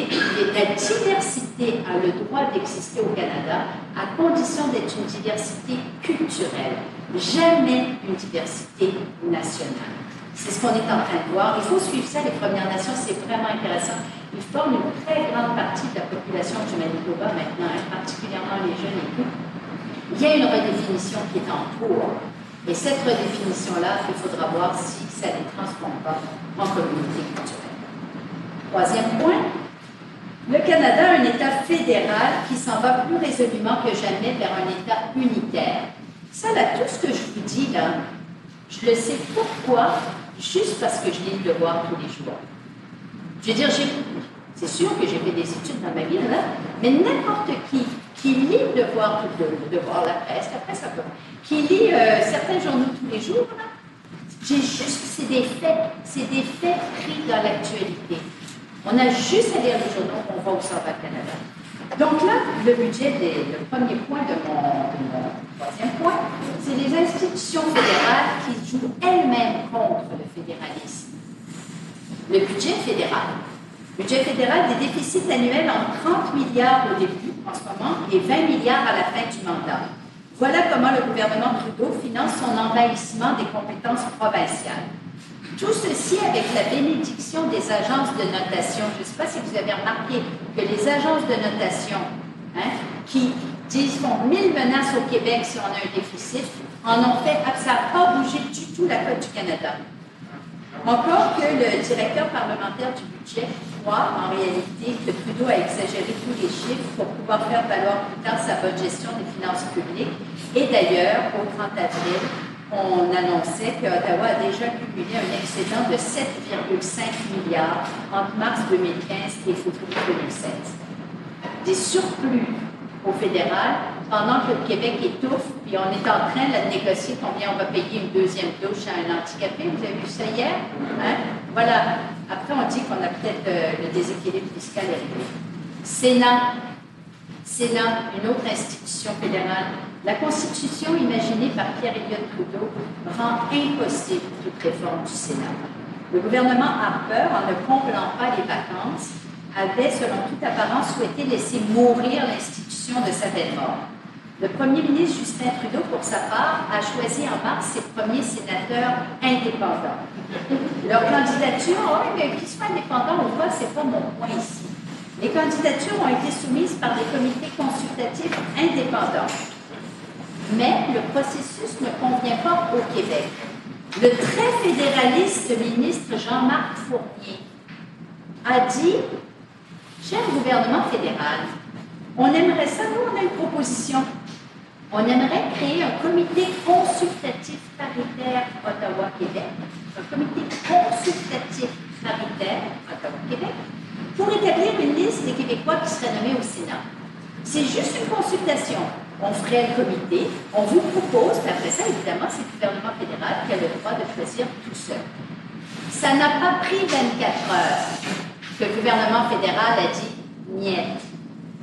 la diversité a le droit d'exister au Canada à condition d'être une diversité culturelle, jamais une diversité nationale. C'est ce qu'on est en train de voir. Il faut suivre ça, les Premières Nations, c'est vraiment intéressant. Ils forment une très grande partie de la population du Manitoba maintenant, particulièrement les jeunes et tout. Il y a une redéfinition qui est en cours. Et cette redéfinition-là, il faudra voir si ça ne les transforme pas en communauté culturelle. Troisième point, le Canada a un État fédéral qui s'en va plus résolument que jamais vers un État unitaire. Ça, là, tout ce que je vous dis, là, je le sais pourquoi, juste parce que je lis le Devoir tous les jours. Je veux dire, c'est sûr que j'ai fait des études dans ma vie, là, mais n'importe qui lit le Devoir, la presse ça peut, qui lit certains journaux tous les jours, c'est des faits pris dans l'actualité. On a juste à lire les journaux, on va au Salva Canada. Donc là, le budget, le premier point de mon troisième point, c'est les institutions fédérales qui jouent elles-mêmes contre le fédéralisme. Le budget fédéral. Le budget fédéral, des déficits annuels en 30 milliards au début, en ce moment, et 20 milliards à la fin du mandat. Voilà comment le gouvernement Trudeau finance son envahissement des compétences provinciales. Tout ceci avec la bénédiction des agences de notation. Je ne sais pas si vous avez remarqué que les agences de notation, qui disent font 1000 menaces au Québec si on a un déficit, en ont fait, ça n'a pas bougé du tout la Cote du Canada. Encore que le directeur parlementaire du budget croit en réalité que Trudeau a exagéré tous les chiffres pour pouvoir faire valoir plus tard sa bonne gestion des finances publiques. Et d'ailleurs, au 30 avril, on annonçait qu'Ottawa a déjà cumulé un excédent de 7,5 milliards entre mars 2015 et février 2016. Des surplus au fédéral, pendant que le Québec étouffe, puis on est en train de négocier combien on va payer une deuxième douche à un handicapé. Vous avez vu ça hier? Voilà. Après, on dit qu'on a peut-être le déséquilibre fiscal est réglé. Sénat, une autre institution fédérale. La Constitution imaginée par Pierre Elliott Trudeau rend impossible toute réforme du Sénat. Le gouvernement Harper, en ne comblant pas les vacances, avait, selon toute apparence, souhaité laisser mourir l'institution de sa belle mort. Le premier ministre Justin Trudeau, pour sa part, a choisi en mars ses premiers sénateurs indépendants. Leur candidature, mais qu'ils soient indépendants ou pas, ce n'est pas mon point ici. Les candidatures ont été soumises par des comités consultatifs indépendants. Mais le processus ne convient pas au Québec. Le très fédéraliste ministre Jean-Marc Fournier a dit « Cher gouvernement fédéral, on aimerait ça, nous on a une proposition. On aimerait créer un comité consultatif paritaire Ottawa-Québec, un comité consultatif paritaire Ottawa-Québec, pour établir une liste des Québécois qui seraient nommés au Sénat. C'est juste une consultation. On ferait le comité, on vous propose, puis après ça, évidemment, c'est le gouvernement fédéral qui a le droit de choisir tout seul. » Ça n'a pas pris 24 heures que le gouvernement fédéral a dit « niet, niet ».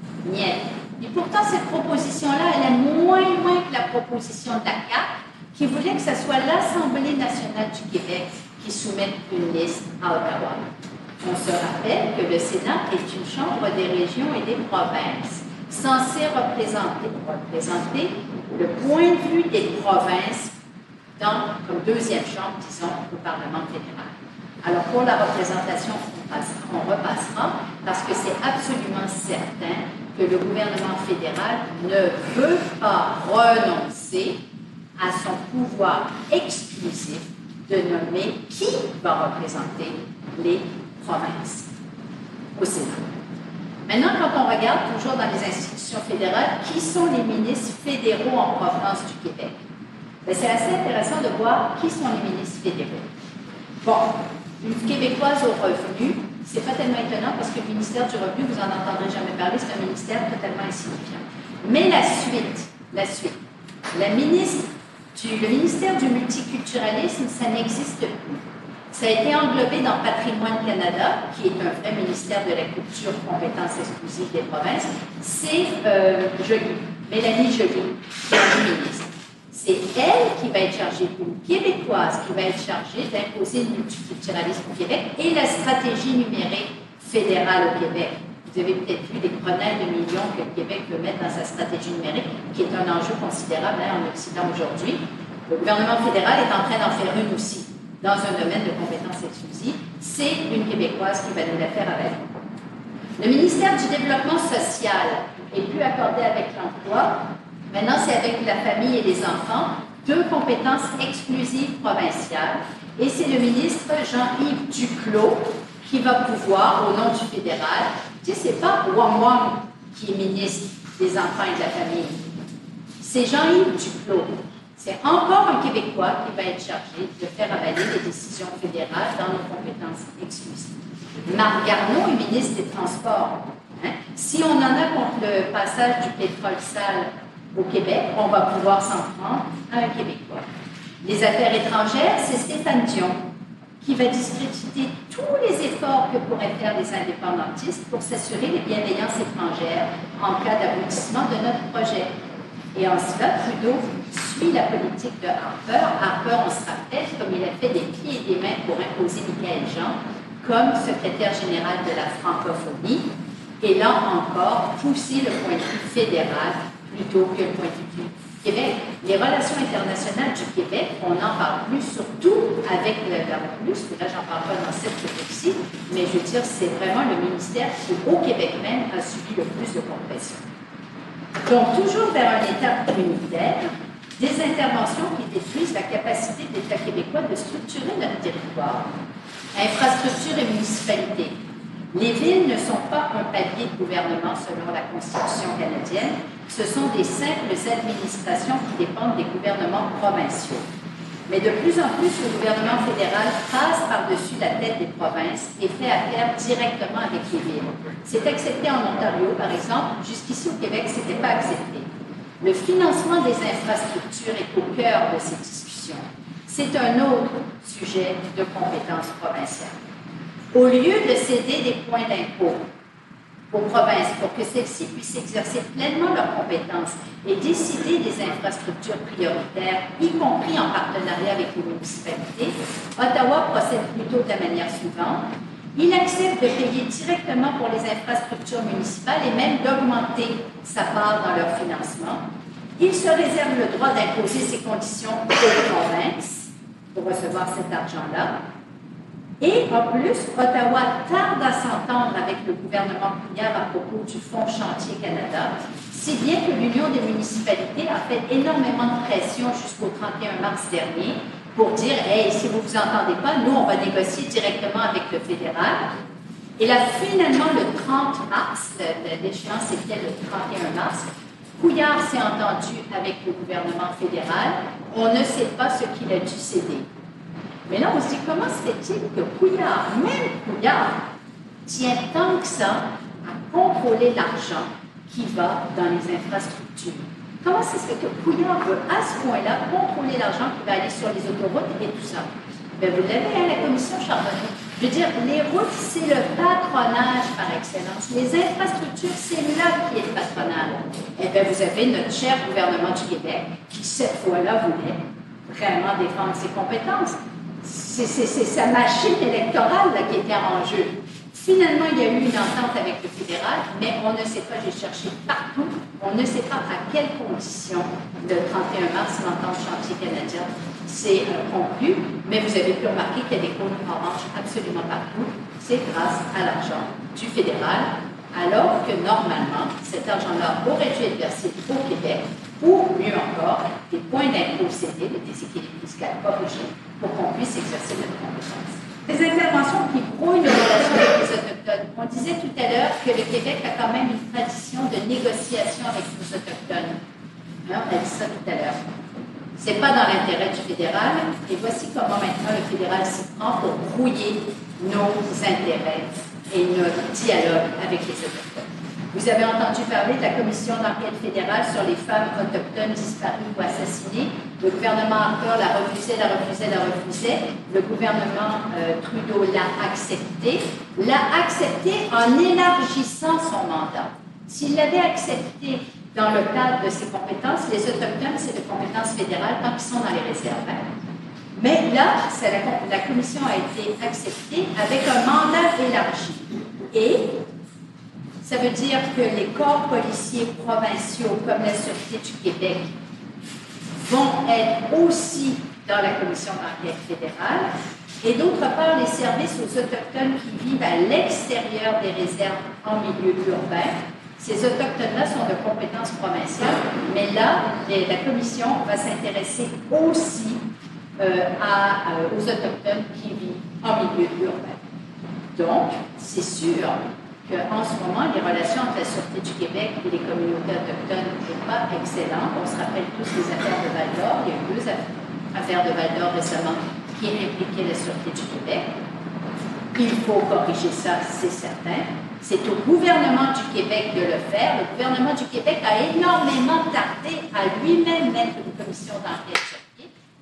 Et pourtant, cette proposition-là, elle est moins que la proposition de la CAQ, qui voulait que ce soit l'Assemblée nationale du Québec qui soumette une liste à Ottawa. On se rappelle que le Sénat est une chambre des régions et des provinces, censée représenter le point de vue des provinces comme deuxième chambre, disons, au Parlement fédéral. Alors, pour la représentation, on repassera, parce que c'est absolument certain que le gouvernement fédéral ne veut pas renoncer à son pouvoir exclusif de nommer qui va représenter les provinces au Sénat. Maintenant, quand on regarde toujours dans les institutions fédérales, qui sont les ministres fédéraux en provenance du Québec? C'est assez intéressant de voir qui sont les ministres fédéraux. Bon, une Québécoise au revenu, c'est pas tellement étonnant parce que le ministère du Revenu, vous n'en entendrez jamais parler, c'est un ministère totalement insignifiant. Mais la suite, le ministère du multiculturalisme, ça n'existe plus. Ça a été englobé dans Patrimoine Canada, qui est un vrai ministère de la culture, compétence exclusive des provinces. C'est Mélanie Joly, qui est la ministre. C'est elle qui va être chargée, une Québécoise qui va être chargée d'imposer le multiculturalisme au Québec et la stratégie numérique fédérale au Québec. Vous avez peut-être vu les grenades de millions que le Québec veut mettre dans sa stratégie numérique, qui est un enjeu considérable en Occident aujourd'hui. Le gouvernement fédéral est en train d'en faire une aussi, dans un domaine de compétences exclusives. C'est une Québécoise qui va nous la faire avec. Le ministère du Développement social est plus accordé avec l'emploi. Maintenant, c'est avec la famille et les enfants, deux compétences exclusives provinciales. Et c'est le ministre Jean-Yves Duclos qui va pouvoir, au nom du fédéral, c'est pas Wang Wang qui est ministre des enfants et de la famille. C'est Jean-Yves Duclos. C'est encore un Québécois qui va être chargé de faire avaler les décisions fédérales dans nos compétences exclusives. Marc Garneau est ministre des Transports. Si on en a contre le passage du pétrole sale au Québec, on va pouvoir s'en prendre à un Québécois. Les affaires étrangères, c'est Stéphane Dion qui va discréditer tous les efforts que pourraient faire les indépendantistes pour s'assurer les bienveillances étrangères en cas d'aboutissement de notre projet. Et en cela, Trudeau suit la politique de Harper. Harper, on se rappelle, comme il a fait des pieds et des mains pour imposer Michaël Jean comme secrétaire général de la francophonie, et là encore, pousser le point de vue fédéral plutôt que le point de vue du Québec. Les relations internationales du Québec, on n'en parle plus, surtout avec le plus, là j'en parle pas dans cette rubrique-ci, mais je veux dire, c'est vraiment le ministère qui, au Québec même, a subi le plus de compression. Donc, toujours vers un État unitaire, des interventions qui détruisent la capacité de l'État québécois de structurer notre territoire. Infrastructure et municipalité. Les villes ne sont pas un palier de gouvernement selon la Constitution canadienne, ce sont des simples administrations qui dépendent des gouvernements provinciaux. Mais de plus en plus, le gouvernement fédéral passe par-dessus la tête des provinces et fait affaire directement avec les villes. C'est accepté en Ontario, par exemple. Jusqu'ici, au Québec, ce n'était pas accepté. Le financement des infrastructures est au cœur de ces discussions. C'est un autre sujet de compétence provinciale. Au lieu de céder des points d'impôt aux provinces pour que celles-ci puissent exercer pleinement leurs compétences et décider des infrastructures prioritaires, y compris en partenariat avec les municipalités, Ottawa procède plutôt de la manière suivante. Il accepte de payer directement pour les infrastructures municipales et même d'augmenter sa part dans leur financement. Il se réserve le droit d'imposer ces conditions aux provinces pour recevoir cet argent-là. Et en plus, Ottawa tarde à s'entendre avec le gouvernement Couillard à propos du Fonds Chantier Canada, si bien que l'Union des municipalités a fait énormément de pression jusqu'au 31 mars dernier pour dire « Hey, si vous ne vous entendez pas, nous, on va négocier directement avec le fédéral. » Et là, finalement, le 30 mars, l'échéance était le 31 mars, Couillard s'est entendu avec le gouvernement fédéral. On ne sait pas ce qu'il a dû céder. Mais là, on se dit, comment se fait-il que Couillard, même Couillard, tient tant que ça à contrôler l'argent qui va dans les infrastructures? Comment ça se fait que Couillard veut, à ce point-là, contrôler l'argent qui va aller sur les autoroutes et tout ça? Bien, vous l'avez à la commission Charbonneau. Je veux dire, les routes, c'est le patronage par excellence. Les infrastructures, c'est là qui est le patronage. Eh bien, vous avez notre cher gouvernement du Québec qui, cette fois-là, voulait vraiment défendre ses compétences. C'est sa machine électorale là, qui était en jeu. Finalement, il y a eu une entente avec le fédéral, mais on ne sait pas, j'ai cherché partout, on ne sait pas à quelles conditions le 31 mars, l'entente chantier canadien s'est conclue, mais vous avez pu remarquer qu'il y a des cônes oranges absolument partout. C'est grâce à l'argent du fédéral, alors que normalement, cet argent-là aurait dû être versé au Québec, ou mieux encore, des points d'impôt cédés, le déséquilibre fiscal corrigé, pour qu'on puisse exercer notre compétence. Des interventions qui brouillent nos relations avec les Autochtones. On disait tout à l'heure que le Québec a quand même une tradition de négociation avec nos Autochtones. Hein, on a dit ça tout à l'heure. Ce n'est pas dans l'intérêt du fédéral, et voici comment maintenant le fédéral s'y prend pour brouiller nos intérêts et notre dialogue avec les Autochtones. Vous avez entendu parler de la commission d'enquête fédérale sur les femmes autochtones disparues ou assassinées. Le gouvernement Harper la refusait. Le gouvernement Trudeau l'a accepté en élargissant son mandat. S'il l'avait accepté dans le cadre de ses compétences, les Autochtones, c'est de compétences fédérales tant qu'ils sont dans les réserves. Mais là, la commission a été acceptée avec un mandat élargi. Et ça veut dire que les corps policiers provinciaux, comme la Sûreté du Québec, vont être aussi dans la commission d'enquête fédérale. Et d'autre part, les services aux Autochtones qui vivent à l'extérieur des réserves en milieu urbain. Ces Autochtones-là sont de compétences provinciales, mais là, la commission va s'intéresser aussi aux Autochtones qui vivent en milieu urbain. Donc, c'est sûr qu'en ce moment, les relations entre la Sûreté du Québec et les communautés autochtones ne sont pas excellentes. On se rappelle tous les affaires de Val-d'Or. Il y a eu 2 affaires de Val-d'Or récemment qui impliquaient la Sûreté du Québec. Il faut corriger ça, c'est certain. C'est au gouvernement du Québec de le faire. Le gouvernement du Québec a énormément tardé à lui-même mettre une commission d'enquête sur pied.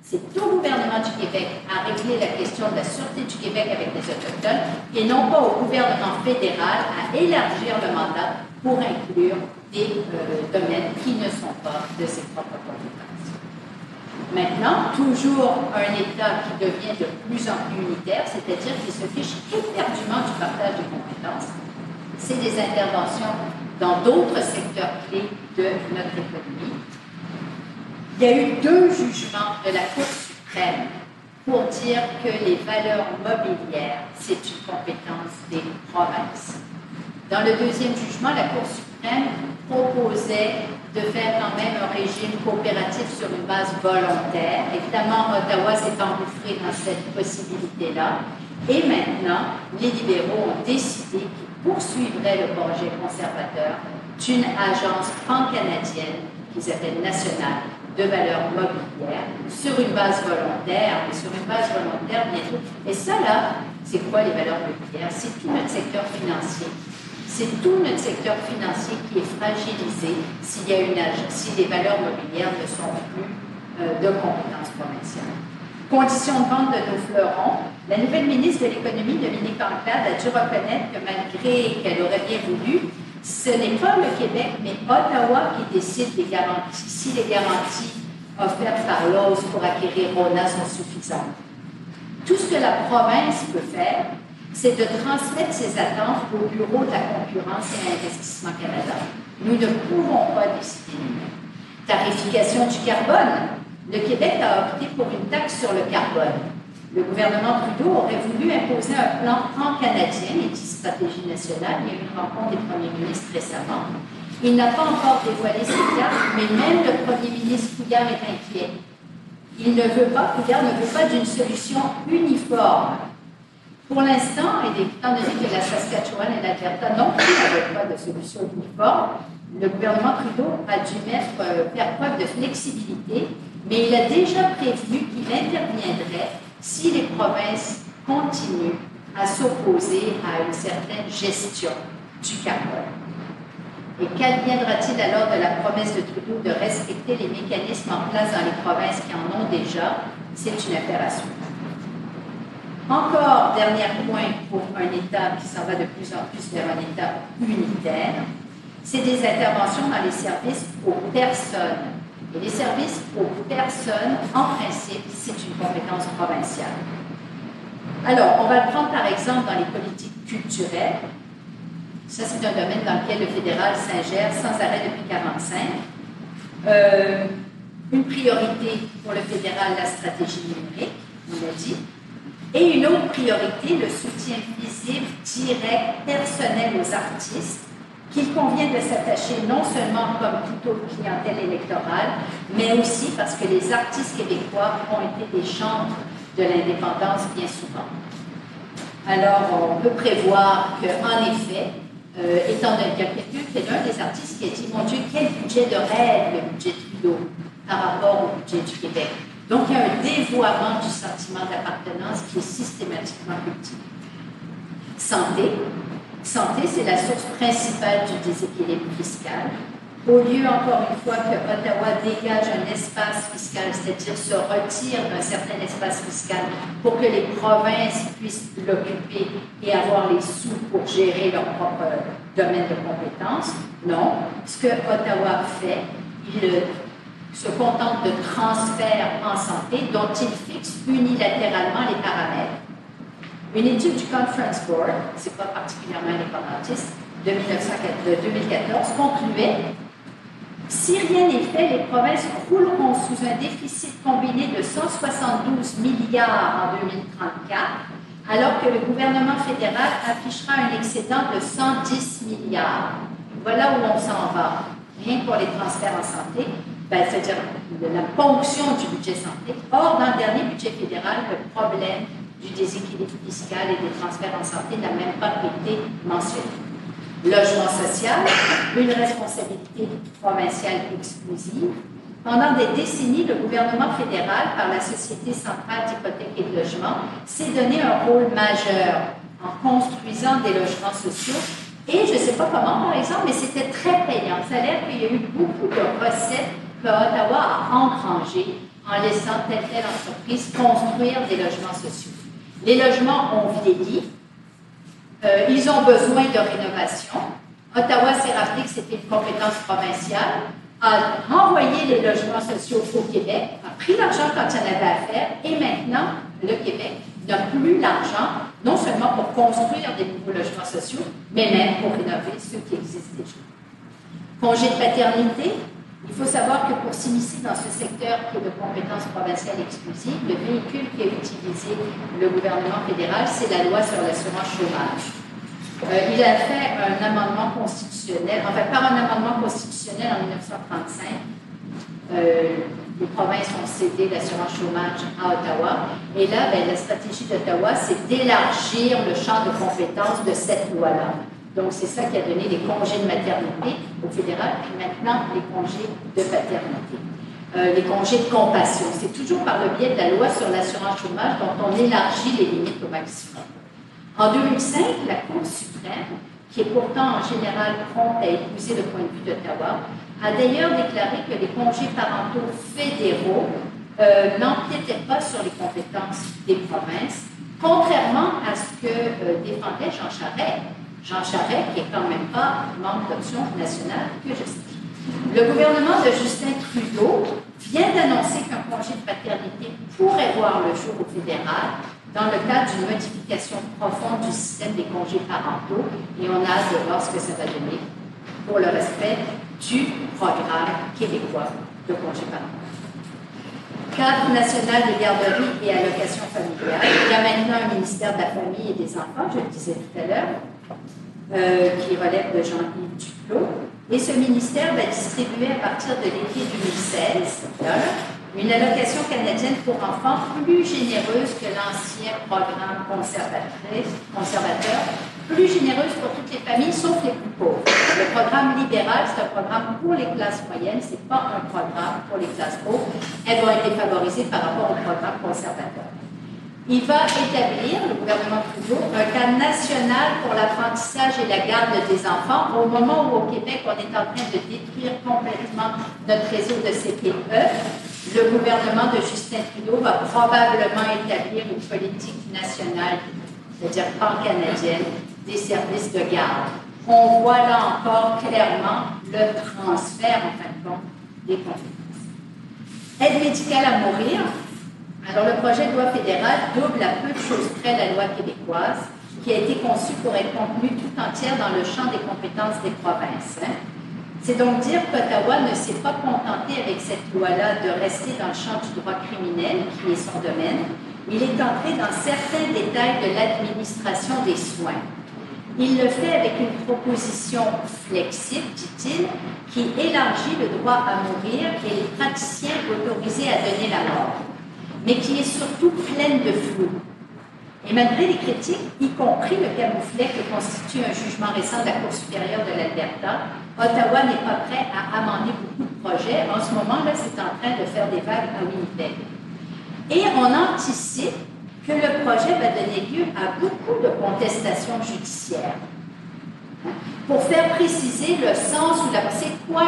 C'est au gouvernement du Québec à régler la question de la sûreté du Québec avec les Autochtones et non pas au gouvernement fédéral à élargir le mandat pour inclure des domaines qui ne sont pas de ses propres compétences. Maintenant, toujours un État qui devient de plus en plus unitaire, c'est-à-dire qui se fiche éperdument du partage des compétences, c'est des interventions dans d'autres secteurs clés de notre économie. Il y a eu 2 jugements de la Cour suprême pour dire que les valeurs mobilières, c'est une compétence des provinces. Dans le 2e jugement, la Cour suprême proposait de faire quand même un régime coopératif sur une base volontaire. Évidemment, Ottawa s'est engouffré dans cette possibilité-là. Et maintenant, les libéraux ont décidé qu'ils poursuivraient le projet conservateur d'une agence pan-canadienne qu'ils appellent nationale de valeurs mobilières sur une base volontaire, mais sur une base volontaire bientôt. Et ça, là, c'est quoi les valeurs mobilières? C'est tout notre secteur financier. C'est tout notre secteur financier qui est fragilisé si les valeurs mobilières ne sont plus de compétences provinciales. Conditions de vente de nos fleurons. La nouvelle ministre de l'Économie, Dominique Anglade, a dû reconnaître que malgré qu'elle aurait bien voulu, ce n'est pas le Québec, mais Ottawa qui décide des garanties. Si les garanties offertes par l'OSE pour acquérir RONA sont suffisantes. Tout ce que la province peut faire, c'est de transmettre ses attentes au Bureau de la concurrence et l'Investissement Canada. Nous ne pouvons pas décider nous-mêmes. Tarification du carbone. Le Québec a opté pour une taxe sur le carbone. Le gouvernement Trudeau aurait voulu imposer un plan pan-canadien, et dit stratégie nationale. Il y a eu une rencontre des premiers ministres récemment. Il n'a pas encore dévoilé ses cartes, mais même le premier ministre Couillard est inquiet. Couillard ne veut pas d'une solution uniforme. Pour l'instant, et étant donné que la Saskatchewan et l'Alberta non plus n'avaient pas de solution uniforme, le gouvernement Trudeau a dû faire preuve de flexibilité, mais il a déjà prévenu qu'il interviendrait si les provinces continuent à s'opposer à une certaine gestion du carbone. Et qu'adviendra-t-il alors de la promesse de Trudeau de respecter les mécanismes en place dans les provinces qui en ont déjà? C'est une affaire à suivre. Encore, dernier point pour un État qui s'en va de plus en plus vers un État unitaire, c'est des interventions dans les services aux personnes. Et les services aux personnes, en principe, c'est une compétence provinciale. Alors, on va le prendre par exemple dans les politiques culturelles. Ça, c'est un domaine dans lequel le fédéral s'ingère sans arrêt depuis 1945. Une priorité pour le fédéral, la stratégie numérique, on l'a dit. Et une autre priorité, le soutien visible, direct, personnel aux artistes, qu'il convient de s'attacher non seulement comme toute autre clientèle électorale, mais aussi parce que les artistes québécois ont été des chantres de l'indépendance bien souvent. Alors, on peut prévoir qu'en effet, étant donné qu'il y a quelqu'un qui est l'un des artistes qui a dit « Mon Dieu, quel budget de rêve, le budget Trudeau, par rapport au budget du Québec. » Donc, il y a un dévoiement du sentiment d'appartenance qui est systématiquement cultivé. Santé. Santé, c'est la source principale du déséquilibre fiscal. Au lieu, encore une fois, que Ottawa dégage un espace fiscal, c'est-à-dire se retire d'un certain espace fiscal pour que les provinces puissent l'occuper et avoir les sous pour gérer leur propre domaine de compétences, non. Ce que Ottawa fait, il se contente de transferts en santé dont il fixe unilatéralement les paramètres. Une étude du Conference Board, c'est pas particulièrement indépendantiste, de 2014, concluait « Si rien n'est fait, les provinces rouleront sous un déficit combiné de 172 milliards en 2034, alors que le gouvernement fédéral affichera un excédent de 110 milliards. » Voilà où on s'en va. Rien que pour les transferts en santé, c'est-à-dire la ponction du budget santé. Or, dans le dernier budget fédéral, le problème du déséquilibre fiscal et des transferts en santé n'a même pas été mentionné. Logement social, une responsabilité provinciale exclusive. Pendant des décennies, le gouvernement fédéral, par la Société centrale d'hypothèque et de logement, s'est donné un rôle majeur en construisant des logements sociaux. Et je ne sais pas comment, par exemple, mais c'était très payant. Ça a l'air qu'il y a eu beaucoup de recettes que Ottawa a engrangées en laissant telle entreprise construire des logements sociaux. Les logements ont vieilli, ils ont besoin de rénovation. Ottawa s'est rappelé que c'était une compétence provinciale, a renvoyé les logements sociaux au Québec, a pris l'argent quand il y en avait à faire, et maintenant, le Québec n'a plus l'argent, non seulement pour construire des nouveaux logements sociaux, mais même pour rénover ceux qui existent déjà. Congé de paternité, il faut savoir que pour s'immiscer dans ce secteur qui est de compétence provinciale exclusive, le véhicule qui a utilisé le gouvernement fédéral, c'est la loi sur l'assurance chômage. Il a fait un amendement constitutionnel, enfin par un amendement constitutionnel en 1935, les provinces ont cédé l'assurance chômage à Ottawa. Et là, la stratégie d'Ottawa, c'est d'élargir le champ de compétences de cette loi-là. Donc, c'est ça qui a donné les congés de maternité au fédéral, puis maintenant les congés de paternité. Les congés de compassion. C'est toujours par le biais de la loi sur l'assurance chômage dont on élargit les limites au maximum. En 2005, la Cour suprême, qui est pourtant en général prompte à épouser le point de vue d'Ottawa, a d'ailleurs déclaré que les congés parentaux fédéraux n'empiétaient pas sur les compétences des provinces, contrairement à ce que défendait Jean Charest. Jean Charest, qui n'est quand même pas membre d'Option nationale, que je sais. Le gouvernement de Justin Trudeau vient d'annoncer qu'un congé de paternité pourrait voir le jour au fédéral dans le cadre d'une modification profonde du système des congés parentaux, et on a hâte de voir ce que ça va donner pour le respect du programme québécois de congés parentaux. Cadre national de garderie et allocation familiale. Il y a maintenant un ministère de la Famille et des Enfants, je le disais tout à l'heure, qui relève de Jean-Yves Duclos. Et ce ministère va distribuer à partir de l'été 2016 une allocation canadienne pour enfants plus généreuse que l'ancien programme conservateur, plus généreuse pour toutes les familles, sauf les plus pauvres. Le programme libéral, c'est un programme pour les classes moyennes, ce n'est pas un programme pour les classes pauvres. Elles vont être favorisées par rapport au programme conservateur. Il va établir, le gouvernement Trudeau, un cadre national pour l'apprentissage et la garde des enfants au moment où au Québec, on est en train de détruire complètement notre réseau de CPE. Le gouvernement de Justin Trudeau va probablement établir une politique nationale, c'est-à-dire pan-canadienne, des services de garde. On voit là encore clairement le transfert, en fin de compte, des compétences. Aide médicale à mourir. Alors, le projet de loi fédérale double à peu de choses près la loi québécoise, qui a été conçue pour être contenue tout entière dans le champ des compétences des provinces. C'est donc dire qu'Ottawa ne s'est pas contenté avec cette loi-là de rester dans le champ du droit criminel, qui est son domaine. Il est entré dans certains détails de l'administration des soins. Il le fait avec une proposition flexible, dit-il, qui élargit le droit à mourir et les praticiens autorisés à donner la mort, mais qui est surtout pleine de flou. Et malgré les critiques, y compris le camouflet que constitue un jugement récent de la Cour supérieure de l'Alberta, Ottawa n'est pas prêt à amender beaucoup de projets. En ce moment, là, c'est en train de faire des vagues à Winnipeg. Et on anticipe que le projet va donner lieu à beaucoup de contestations judiciaires. Pour faire préciser le sens ou c'est quoi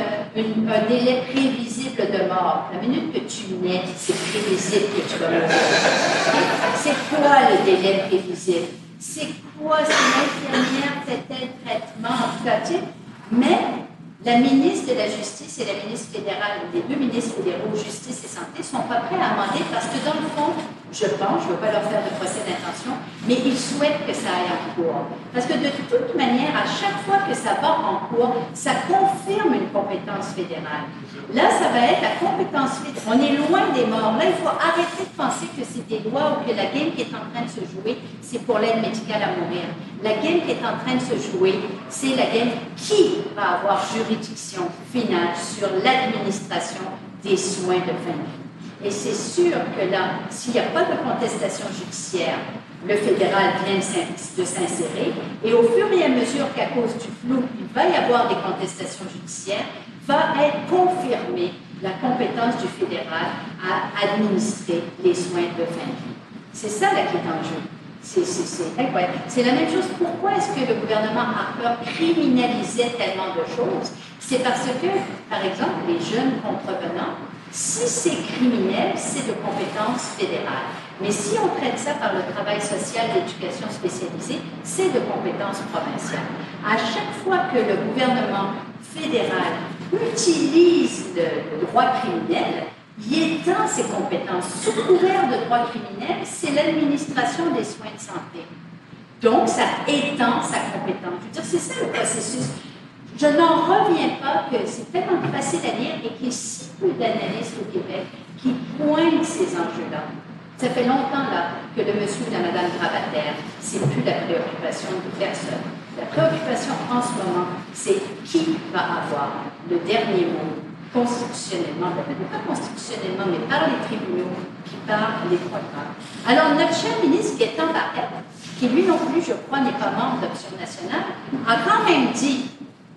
un délai prévisible de mort? La minute que tu nais, c'est prévisible que tu vas mourir. C'est quoi le délai prévisible? C'est quoi si l'infirmière fait tel traitement, en tout cas, mais la ministre de la Justice et la ministre fédérale, les deux ministres fédéraux, Justice et Santé, ne sont pas prêts à amender parce que dans le fond, je pense, je ne veux pas leur faire de procès d'intention, mais ils souhaitent que ça aille en cours. Parce que de toute manière, à chaque fois que ça va en cours, ça confirme une compétence fédérale. Là, ça va être la compétence fédérale. On est loin des morts. Là, il faut arrêter de penser que c'est des lois ou que la game qui est en train de se jouer, c'est pour l'aide médicale à mourir. La game qui est en train de se jouer, c'est la game qui va avoir juridiction finale sur l'administration des soins de fin de vie. Et c'est sûr que là, s'il n'y a pas de contestation judiciaire, le fédéral vient de s'insérer, et au fur et à mesure qu'à cause du flou, il va y avoir des contestations judiciaires, va être confirmée la compétence du fédéral à administrer les soins de fin de vie. C'est ça là qui est en jeu. C'est incroyable. C'est la même chose. Pourquoi est-ce que le gouvernement Harper criminalisait tellement de choses? C'est parce que, par exemple, les jeunes contrevenants Si c'est criminel, c'est de compétence fédérale. Mais si on traite ça par le travail social d'éducation spécialisée, c'est de compétence provinciale. À chaque fois que le gouvernement fédéral utilise le droit criminel, il étend ses compétences. Sous couvert de droit criminel, c'est l'administration des soins de santé. Donc, ça étend sa compétence. Je veux dire, c'est ça le processus. Je n'en reviens pas que c'est tellement facile à lire et qu'il y a si peu d'analystes au Québec qui pointent ces enjeux-là. Ça fait longtemps là que le monsieur ou la madame Grabataire, c'est plus la préoccupation de personne. La préoccupation en ce moment, c'est qui va avoir le dernier mot constitutionnellement, pas constitutionnellement, mais par les tribunaux, puis par les procureurs. Alors, notre cher ministre Gaétan Barrette, qui lui non plus, je crois, n'est pas membre d'Option nationale, a quand même dit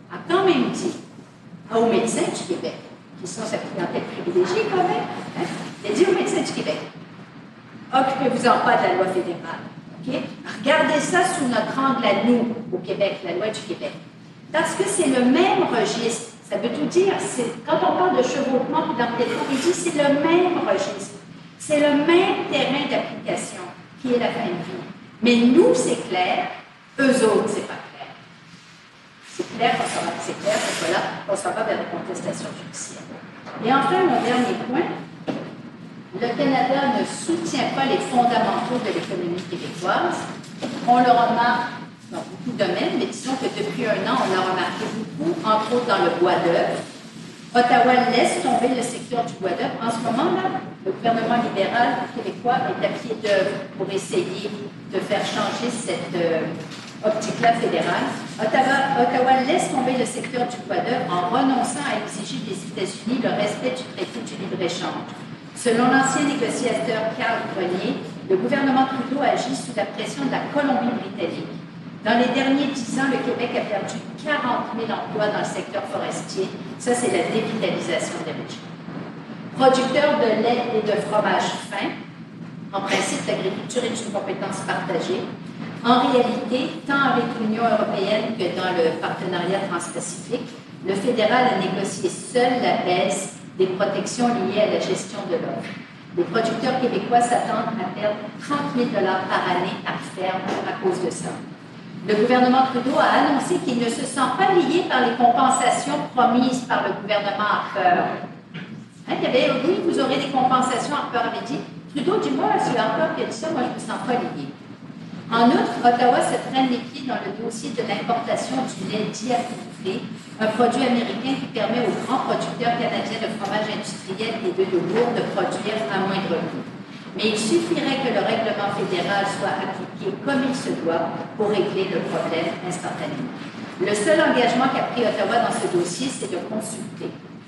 aux médecins du Québec, qui sont sa clientèle privilégiée quand même, hein, il a dit aux médecins du Québec, occupez-vous-en pas de la loi fédérale. Okay? Regardez ça sous notre angle à nous, au Québec, la loi du Québec. Parce que c'est le même registre. Ça veut tout dire. Quand on parle de chevauchement et d'empiètement, il dit c'est le même registre. C'est le même terrain d'application qui est la fin de vie. Mais nous, c'est clair. Eux autres, c'est pas clair. C'est clair que voilà, on s'en va vers des contestations judiciaires. Et enfin, mon dernier point. Le Canada ne soutient pas les fondamentaux de l'économie québécoise. On le remarque dans beaucoup de domaines, mais disons que depuis un an, on l'a remarqué beaucoup, entre autres dans le bois d'œuvre. Ottawa laisse tomber le secteur du bois d'œuvre. En ce moment-là, le gouvernement libéral québécois est à pied d'œuvre pour essayer de faire changer cette optique-là fédérale. Ottawa laisse tomber le secteur du bois d'œuvre en renonçant à exiger des États-Unis le respect du traité du libre-échange. Selon l'ancien négociateur Carl Grenier, le gouvernement Trudeau agit sous la pression de la Colombie-Britannique. Dans les derniers 10 ans, le Québec a perdu 40 000 emplois dans le secteur forestier. Ça, c'est la dévitalisation des régions. Producteurs de lait et de fromage fin, en principe, l'agriculture est une compétence partagée. En réalité, tant avec l'Union européenne que dans le partenariat transpacifique, le fédéral a négocié seul la baisse des protections liées à la gestion de l'offre. Les producteurs québécois s'attendent à perdre 30 000 par année par ferme à cause de ça. Le gouvernement Trudeau a annoncé qu'il ne se sent pas lié par les compensations promises par le gouvernement Harper. Hein, il y avait, oui, vous aurez des compensations, Harper avait dit. Trudeau, dis-moi, c'est Harper qui a dit ça, moi je ne me sens pas lié. En outre, Ottawa se traîne les pieds dans le dossier de l'importation du lait diacrité, un produit américain qui permet aux grands producteurs canadiens de fromage industriel et de yogourt de produire à moindre coût. Mais il suffirait que le règlement fédéral soit appliqué comme il se doit pour régler le problème instantanément. Le seul engagement qu'a pris Ottawa dans ce dossier, c'est de consulter.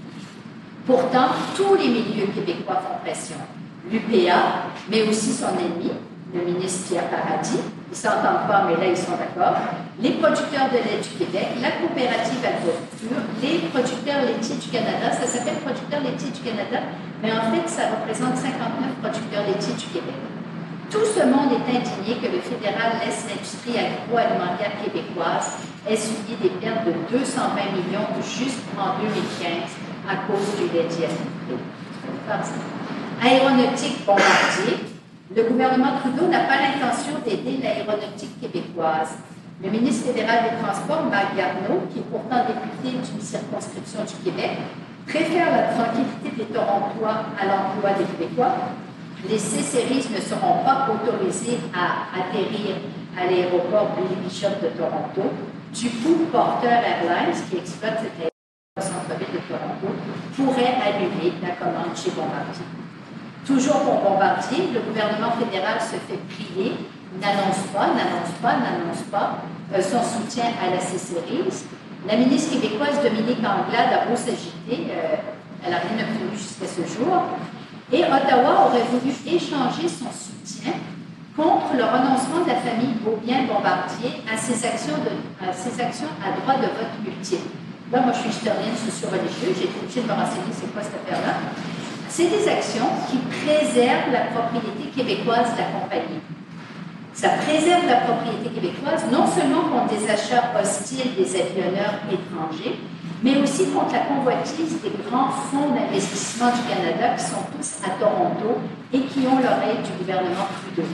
Pourtant, tous les milieux québécois font pression. L'UPA, mais aussi son ennemi, le ministre Pierre Paradis, ils ne s'entendent pas, mais là, ils sont d'accord, les producteurs de lait du Québec, la coopérative Agriculture, les producteurs laitiers du Canada, ça s'appelle producteurs laitiers du Canada, mais en fait, ça représente 59 producteurs laitiers du Québec. Tout ce monde est indigné que le fédéral laisse l'industrie agroalimentaire québécoise essuyer des pertes de 220 millions juste en 2015 à cause du lait diacrité. Aéronautique Bombardier. Le gouvernement Trudeau n'a pas l'intention d'aider l'aéronautique québécoise. Le ministre fédéral des Transports, Marc Garneau, qui est pourtant député d'une circonscription du Québec, préfère la tranquillité des Torontois à l'emploi des Québécois. Les C-Series ne seront pas autorisés à atterrir à l'aéroport Billy Bishop de Toronto. Du coup, Porter Airlines, qui exploite cet aéroport au centre-ville de Toronto, pourrait annuler la commande chez Bombardier. Toujours pour Bombardier, le gouvernement fédéral se fait prier, n'annonce pas son soutien à la C-Series. La ministre québécoise Dominique Anglade a beau s'agiter, elle n'a rien obtenu jusqu'à ce jour. Et Ottawa aurait voulu échanger son soutien contre le renoncement de la famille Beaubien-Bombardier à ses actions à droit de vote multiple. Là, moi, je suis historienne socio-religieuse, j'ai été obligée de me renseigner c'est quoi cette affaire-là. C'est des actions qui préservent la propriété québécoise de la compagnie. Ça préserve la propriété québécoise non seulement contre des achats hostiles des avionneurs étrangers, mais aussi contre la convoitise des grands fonds d'investissement du Canada qui sont tous à Toronto et qui ont l'oreille du gouvernement Trudeau.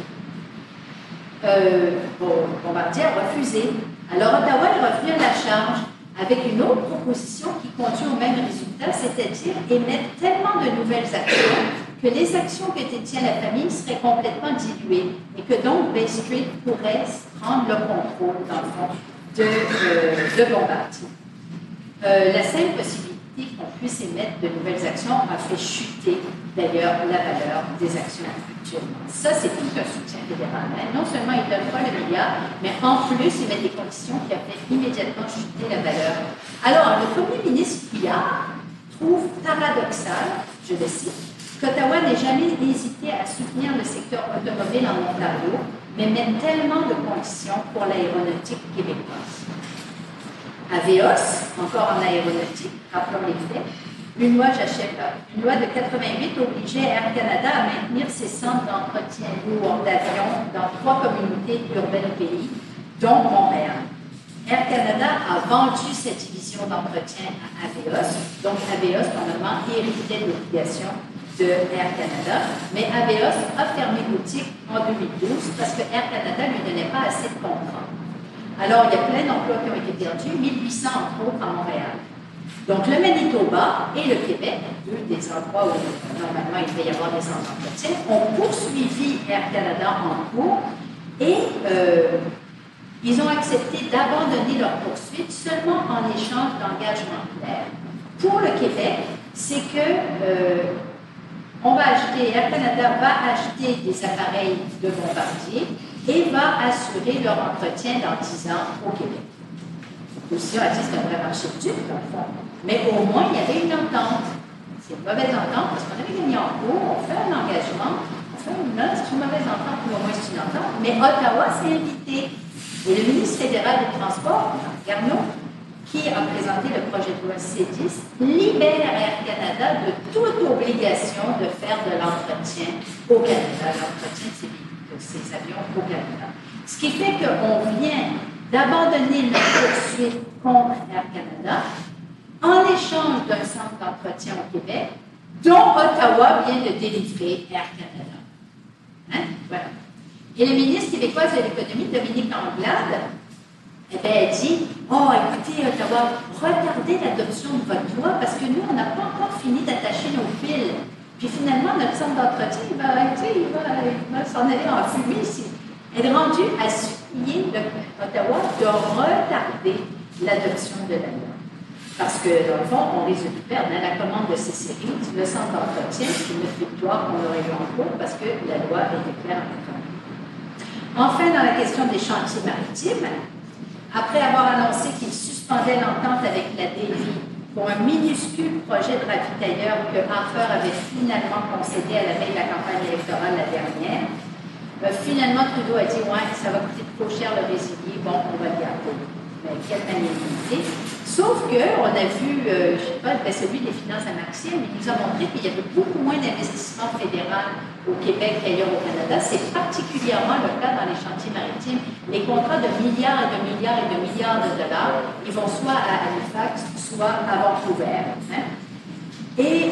Bombardier a refusé. Alors Ottawa est revenu à la charge avec une autre proposition qui conduit au même résultat, c'est-à-dire émettre tellement de nouvelles actions que les actions que détient la famille seraient complètement diluées et que donc Bay Street pourrait prendre le contrôle, dans le fond, de Bombardier. La seule possibilité qu'on puisse émettre de nouvelles actions a fait chuter d'ailleurs la valeur des actions actuellement. Ça, c'est tout un soutien fédéral. Hein. Non seulement il ne donne pas le milliard, mais en plus, il met des conditions qui ont fait immédiatement chuter la valeur. Alors, le premier ministre Couillard trouve paradoxal, je le cite, qu'Ottawa n'ait jamais hésité à soutenir le secteur automobile en Ontario, mais met tellement de conditions pour l'aéronautique québécoise. Avios, encore en aéronautique, rappelons les faits, une loi de 88 obligeait Air Canada à maintenir ses centres d'entretien lourd d'avions dans 3 communautés urbaines du pays, dont Montréal. Air Canada a vendu cette division d'entretien à Avios, donc Avios, normalement, héritait de l'obligation de Air Canada, mais Avios a fermé boutique en 2012 parce que Air Canada ne lui donnait pas assez de contrats. Alors, il y a plein d'emplois qui ont été perdus, 1800 entre autres à Montréal. Donc, le Manitoba et le Québec, deux des endroits où normalement il devait y avoir des centres d'entretien, ont poursuivi Air Canada en cours et ils ont accepté d'abandonner leur poursuite seulement en échange d'engagements clairs. Pour le Québec, c'est que Air Canada va acheter des appareils de Bombardier et va assurer leur entretien dans 10 ans au Québec. L'opposition a dit que c'est un vrai marché de dupe, dans le fond. Mais au moins, il y avait une entente. C'est une mauvaise entente parce qu'on avait gagné en cours, on fait un engagement, c'est une mauvaise entente, mais au moins c'est une entente. Mais Ottawa s'est invité. Et le ministre fédéral des Transports, Garneau, qui a présenté le projet de loi C10, libère Air Canada de toute obligation de faire de l'entretien au Canada, l'entretien de ces avions au Canada. Ce qui fait qu'on vient d'abandonner notre poursuite contre Air Canada en échange d'un centre d'entretien au Québec, dont Ottawa vient de délivrer Air Canada. Hein? Voilà. Et le ministre québécois de l'économie, Dominique Anglade, elle dit « Oh, écoutez, Ottawa, retardez l'adoption de votre loi parce que nous, on n'a pas encore fini d'attacher nos fils. Puis finalement, notre centre d'entretien, il va s'en aller en fumée ici. » Elle est rendue à supplier Ottawa de retarder l'adoption de la loi. Parce que, dans le fond, on risque de perdre la commande de ces séries, le centre d'entretien, c'est une victoire qu'on aurait eu en cours parce que la loi était claire en tout. Enfin, dans la question des chantiers maritimes, après avoir annoncé qu'il suspendait l'entente avec la Davie pour un minuscule projet de ravitailleur que Harper avait finalement concédé à la veille de la campagne électorale la dernière, finalement, Trudeau a dit « Ouais, ça va coûter trop cher le résilier, bon, on va le garder. » Mais quelle magnanimité. Sauf qu'on a vu, je ne sais pas, celui des finances à Maxime, il nous a montré qu'il y avait beaucoup moins d'investissement fédéral au Québec qu'ailleurs au Canada. C'est particulièrement le cas dans les chantiers maritimes. Les contrats de milliards et de milliards et de milliards de dollars, ils vont soit à Halifax, soit à Vancouver. Hein? Et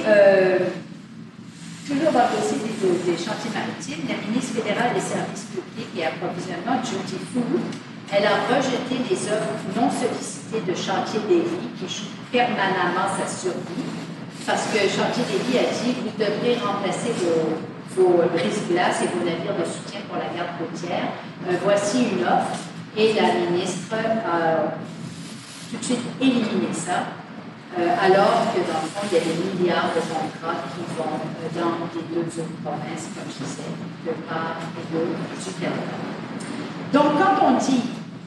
toujours dans le dossier des chantiers maritimes, la ministre fédérale des services publics et approvisionnement, Judy Fu, elle a rejeté les offres non sollicitées de Chantier Davie qui jouent permanemment sa survie parce que Chantier Davie a dit vous devrez remplacer vos brise-glaces et vos navires de soutien pour la garde côtière. Voici une offre et la ministre a tout de suite éliminé ça alors que dans le fond il y a des milliards de contrats qui vont dans les deux autres provinces, comme je disais, de part et d'autre du Canada. Donc, quand on dit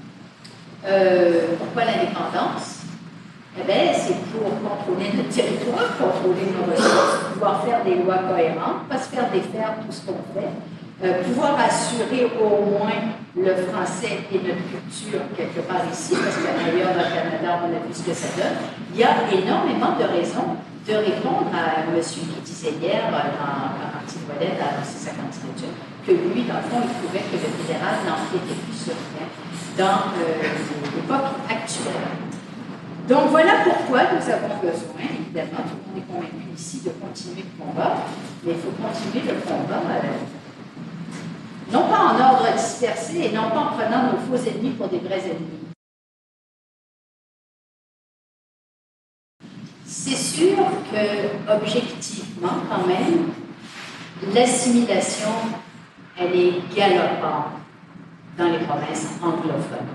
pourquoi l'indépendance, eh bien, c'est pour contrôler notre territoire, contrôler nos ressources, pouvoir faire des lois cohérentes, pas se faire défaire tout ce qu'on fait, pouvoir assurer au moins le français et notre culture quelque part ici, parce qu'ailleurs dans le Canada, on a vu ce que ça donne. Il y a énormément de raisons de répondre à un monsieur qui disait hier en petite voilette à sa candidature que lui, dans le fond, il trouvait que le fédéral n'empiétait plus sur rien dans l'époque actuelle. Donc voilà pourquoi nous avons besoin, évidemment, tout le monde est convaincu ici de continuer le combat, mais il faut continuer le combat, non pas en ordre dispersé et non pas en prenant nos faux ennemis pour des vrais ennemis. C'est sûr que, objectivement, quand même, l'assimilation, elle est galopante dans les provinces anglophones.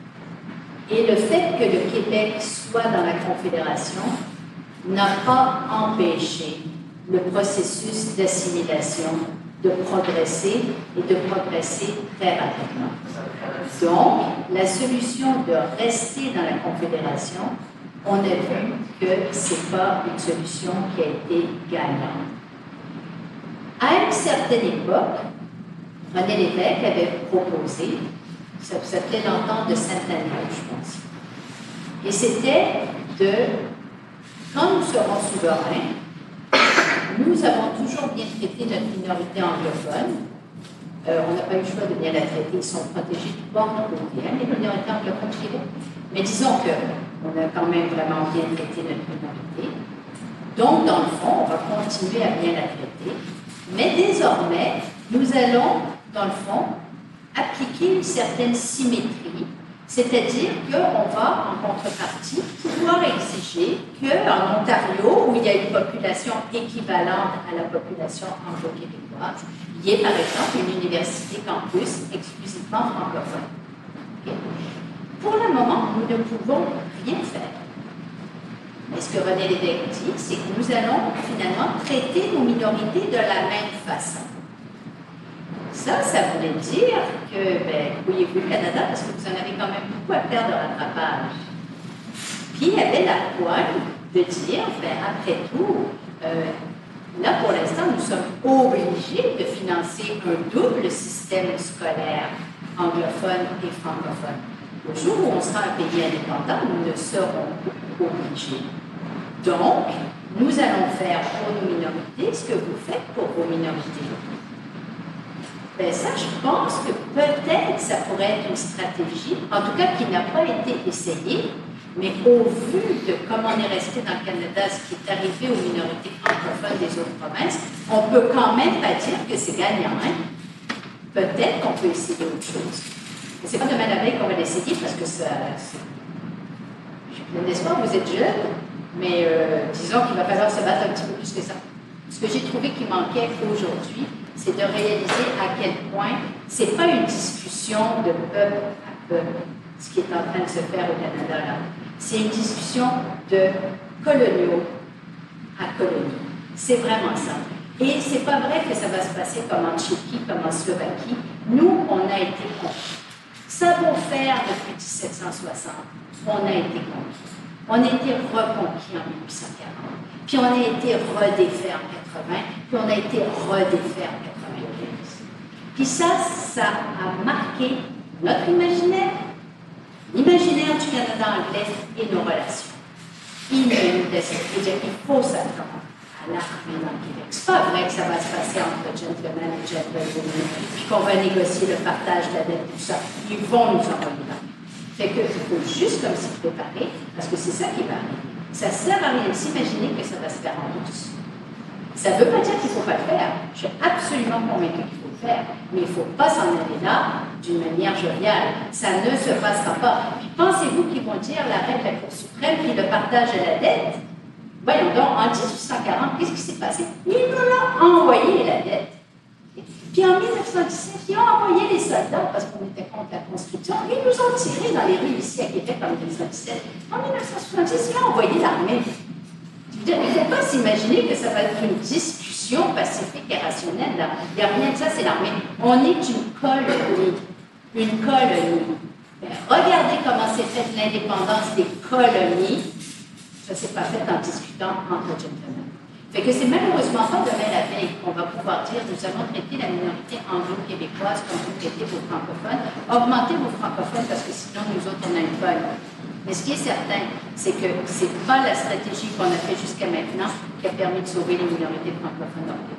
Et le fait que le Québec soit dans la Confédération n'a pas empêché le processus d'assimilation de progresser et de progresser très rapidement. Donc, la solution de rester dans la Confédération, on a vu que ce n'est pas une solution qui a été gagnante. À une certaine époque, René Lévesque avait proposé, ça s'appelait l'entente de Sainte-Année, je pense. Et c'était de, quand nous serons souverains, nous avons toujours bien traité notre minorité anglophone. On n'a pas eu le choix de bien la traiter, ils sont protégés du bord côté, les minorités anglophones du Québec. Mais disons qu'on a quand même vraiment bien traité notre minorité. Donc, dans le fond, on va continuer à bien la traiter. Mais désormais, nous allons, dans le fond, appliquer une certaine symétrie, c'est-à-dire qu'on va, en contrepartie, pouvoir exiger qu'en Ontario, où il y a une population équivalente à la population anglo-québécoise, il y ait, par exemple, une université campus exclusivement francophone. Okay? Pour le moment, nous ne pouvons rien faire. Mais ce que René Lévesque dit, c'est que nous allons finalement traiter nos minorités de la même façon. Ça voulait dire que, voyez-vous le Canada, parce que vous en avez quand même beaucoup à faire de rattrapage. Puis, il y avait la poigne de dire, après tout, là, pour l'instant, nous sommes obligés de financer un double système scolaire anglophone et francophone. Le jour où on sera un pays indépendant, nous ne serons obligés. Donc, nous allons faire pour nos minorités ce que vous faites pour vos minorités. Ça, je pense que peut-être ça pourrait être une stratégie, en tout cas qui n'a pas été essayée, mais au vu de comment on est resté dans le Canada, ce qui est arrivé aux minorités francophones des autres provinces, on ne peut quand même pas dire que c'est gagnant. Hein? Peut-être qu'on peut essayer autre chose. Ce n'est pas demain la veille qu'on va l'essayer parce que ça. Je suis pleine d'espoir, vous êtes jeune, mais disons qu'il va falloir se battre un petit peu plus que ça. Ce que j'ai trouvé qui manquait aujourd'hui, c'est de réaliser à quel point ce n'est pas une discussion de peuple à peuple, ce qui est en train de se faire au Canada là. C'est une discussion de coloniaux à colonies. C'est vraiment ça. Et c'est pas vrai que ça va se passer comme en Tchéquie, comme en Slovaquie. Nous, on a été conquis. Ça va faire depuis 1760. On a été conquis. On a été reconquis en 1840. Puis on a été redéfait en 80. Puis on a été redéfait en 95. Puis ça a marqué notre imaginaire, l'imaginaire du Canada anglais et nos relations. Il faut s'attendre à l'armée dans le Québec. C'est pas vrai que ça va se passer entre gentlemen et gentlewomen, puis qu'on va négocier le partage de la dette, tout ça. Ils vont nous envoyer l'armée. Fait qu'il faut juste comme s'y préparer, parce que c'est ça qui va arriver. Ça ne sert à rien de s'imaginer que ça va se faire en douce. Ça ne veut pas dire qu'il ne faut pas le faire. Je suis absolument convaincue qu'il faut le faire, mais il ne faut pas s'en aller là d'une manière joviale. Ça ne se passera pas. Puis pensez-vous qu'ils vont dire l'arrêt de la Cour suprême puis le partage de la dette? Voyons donc, en 1840, qu'est-ce qui s'est passé? Ils nous ont envoyé la dette. Puis en 1917, ils ont envoyé les soldats parce qu'on était contre la conscription. Ils nous ont tirés dans les rues ici à Québec en 1917. En 1970, ils ont envoyé l'armée. Il ne faut pas s'imaginer que ça va être une discussion pacifique et rationnelle. Là. Il n'y a rien de ça, c'est l'armée. On est une colonie. Une colonie. Regardez comment s'est faite l'indépendance des colonies. Ça ne s'est pas fait en discutant entre gentlemen. Fait que c'est malheureusement pas demain la veille qu'on va pouvoir dire nous allons traiter la minorité anglo-québécoise comme vous traitez vos francophones, augmentez vos francophones parce que sinon nous autres on a une pogne. Mais ce qui est certain, c'est que ce n'est pas la stratégie qu'on a fait jusqu'à maintenant qui a permis de sauver les minorités francophones.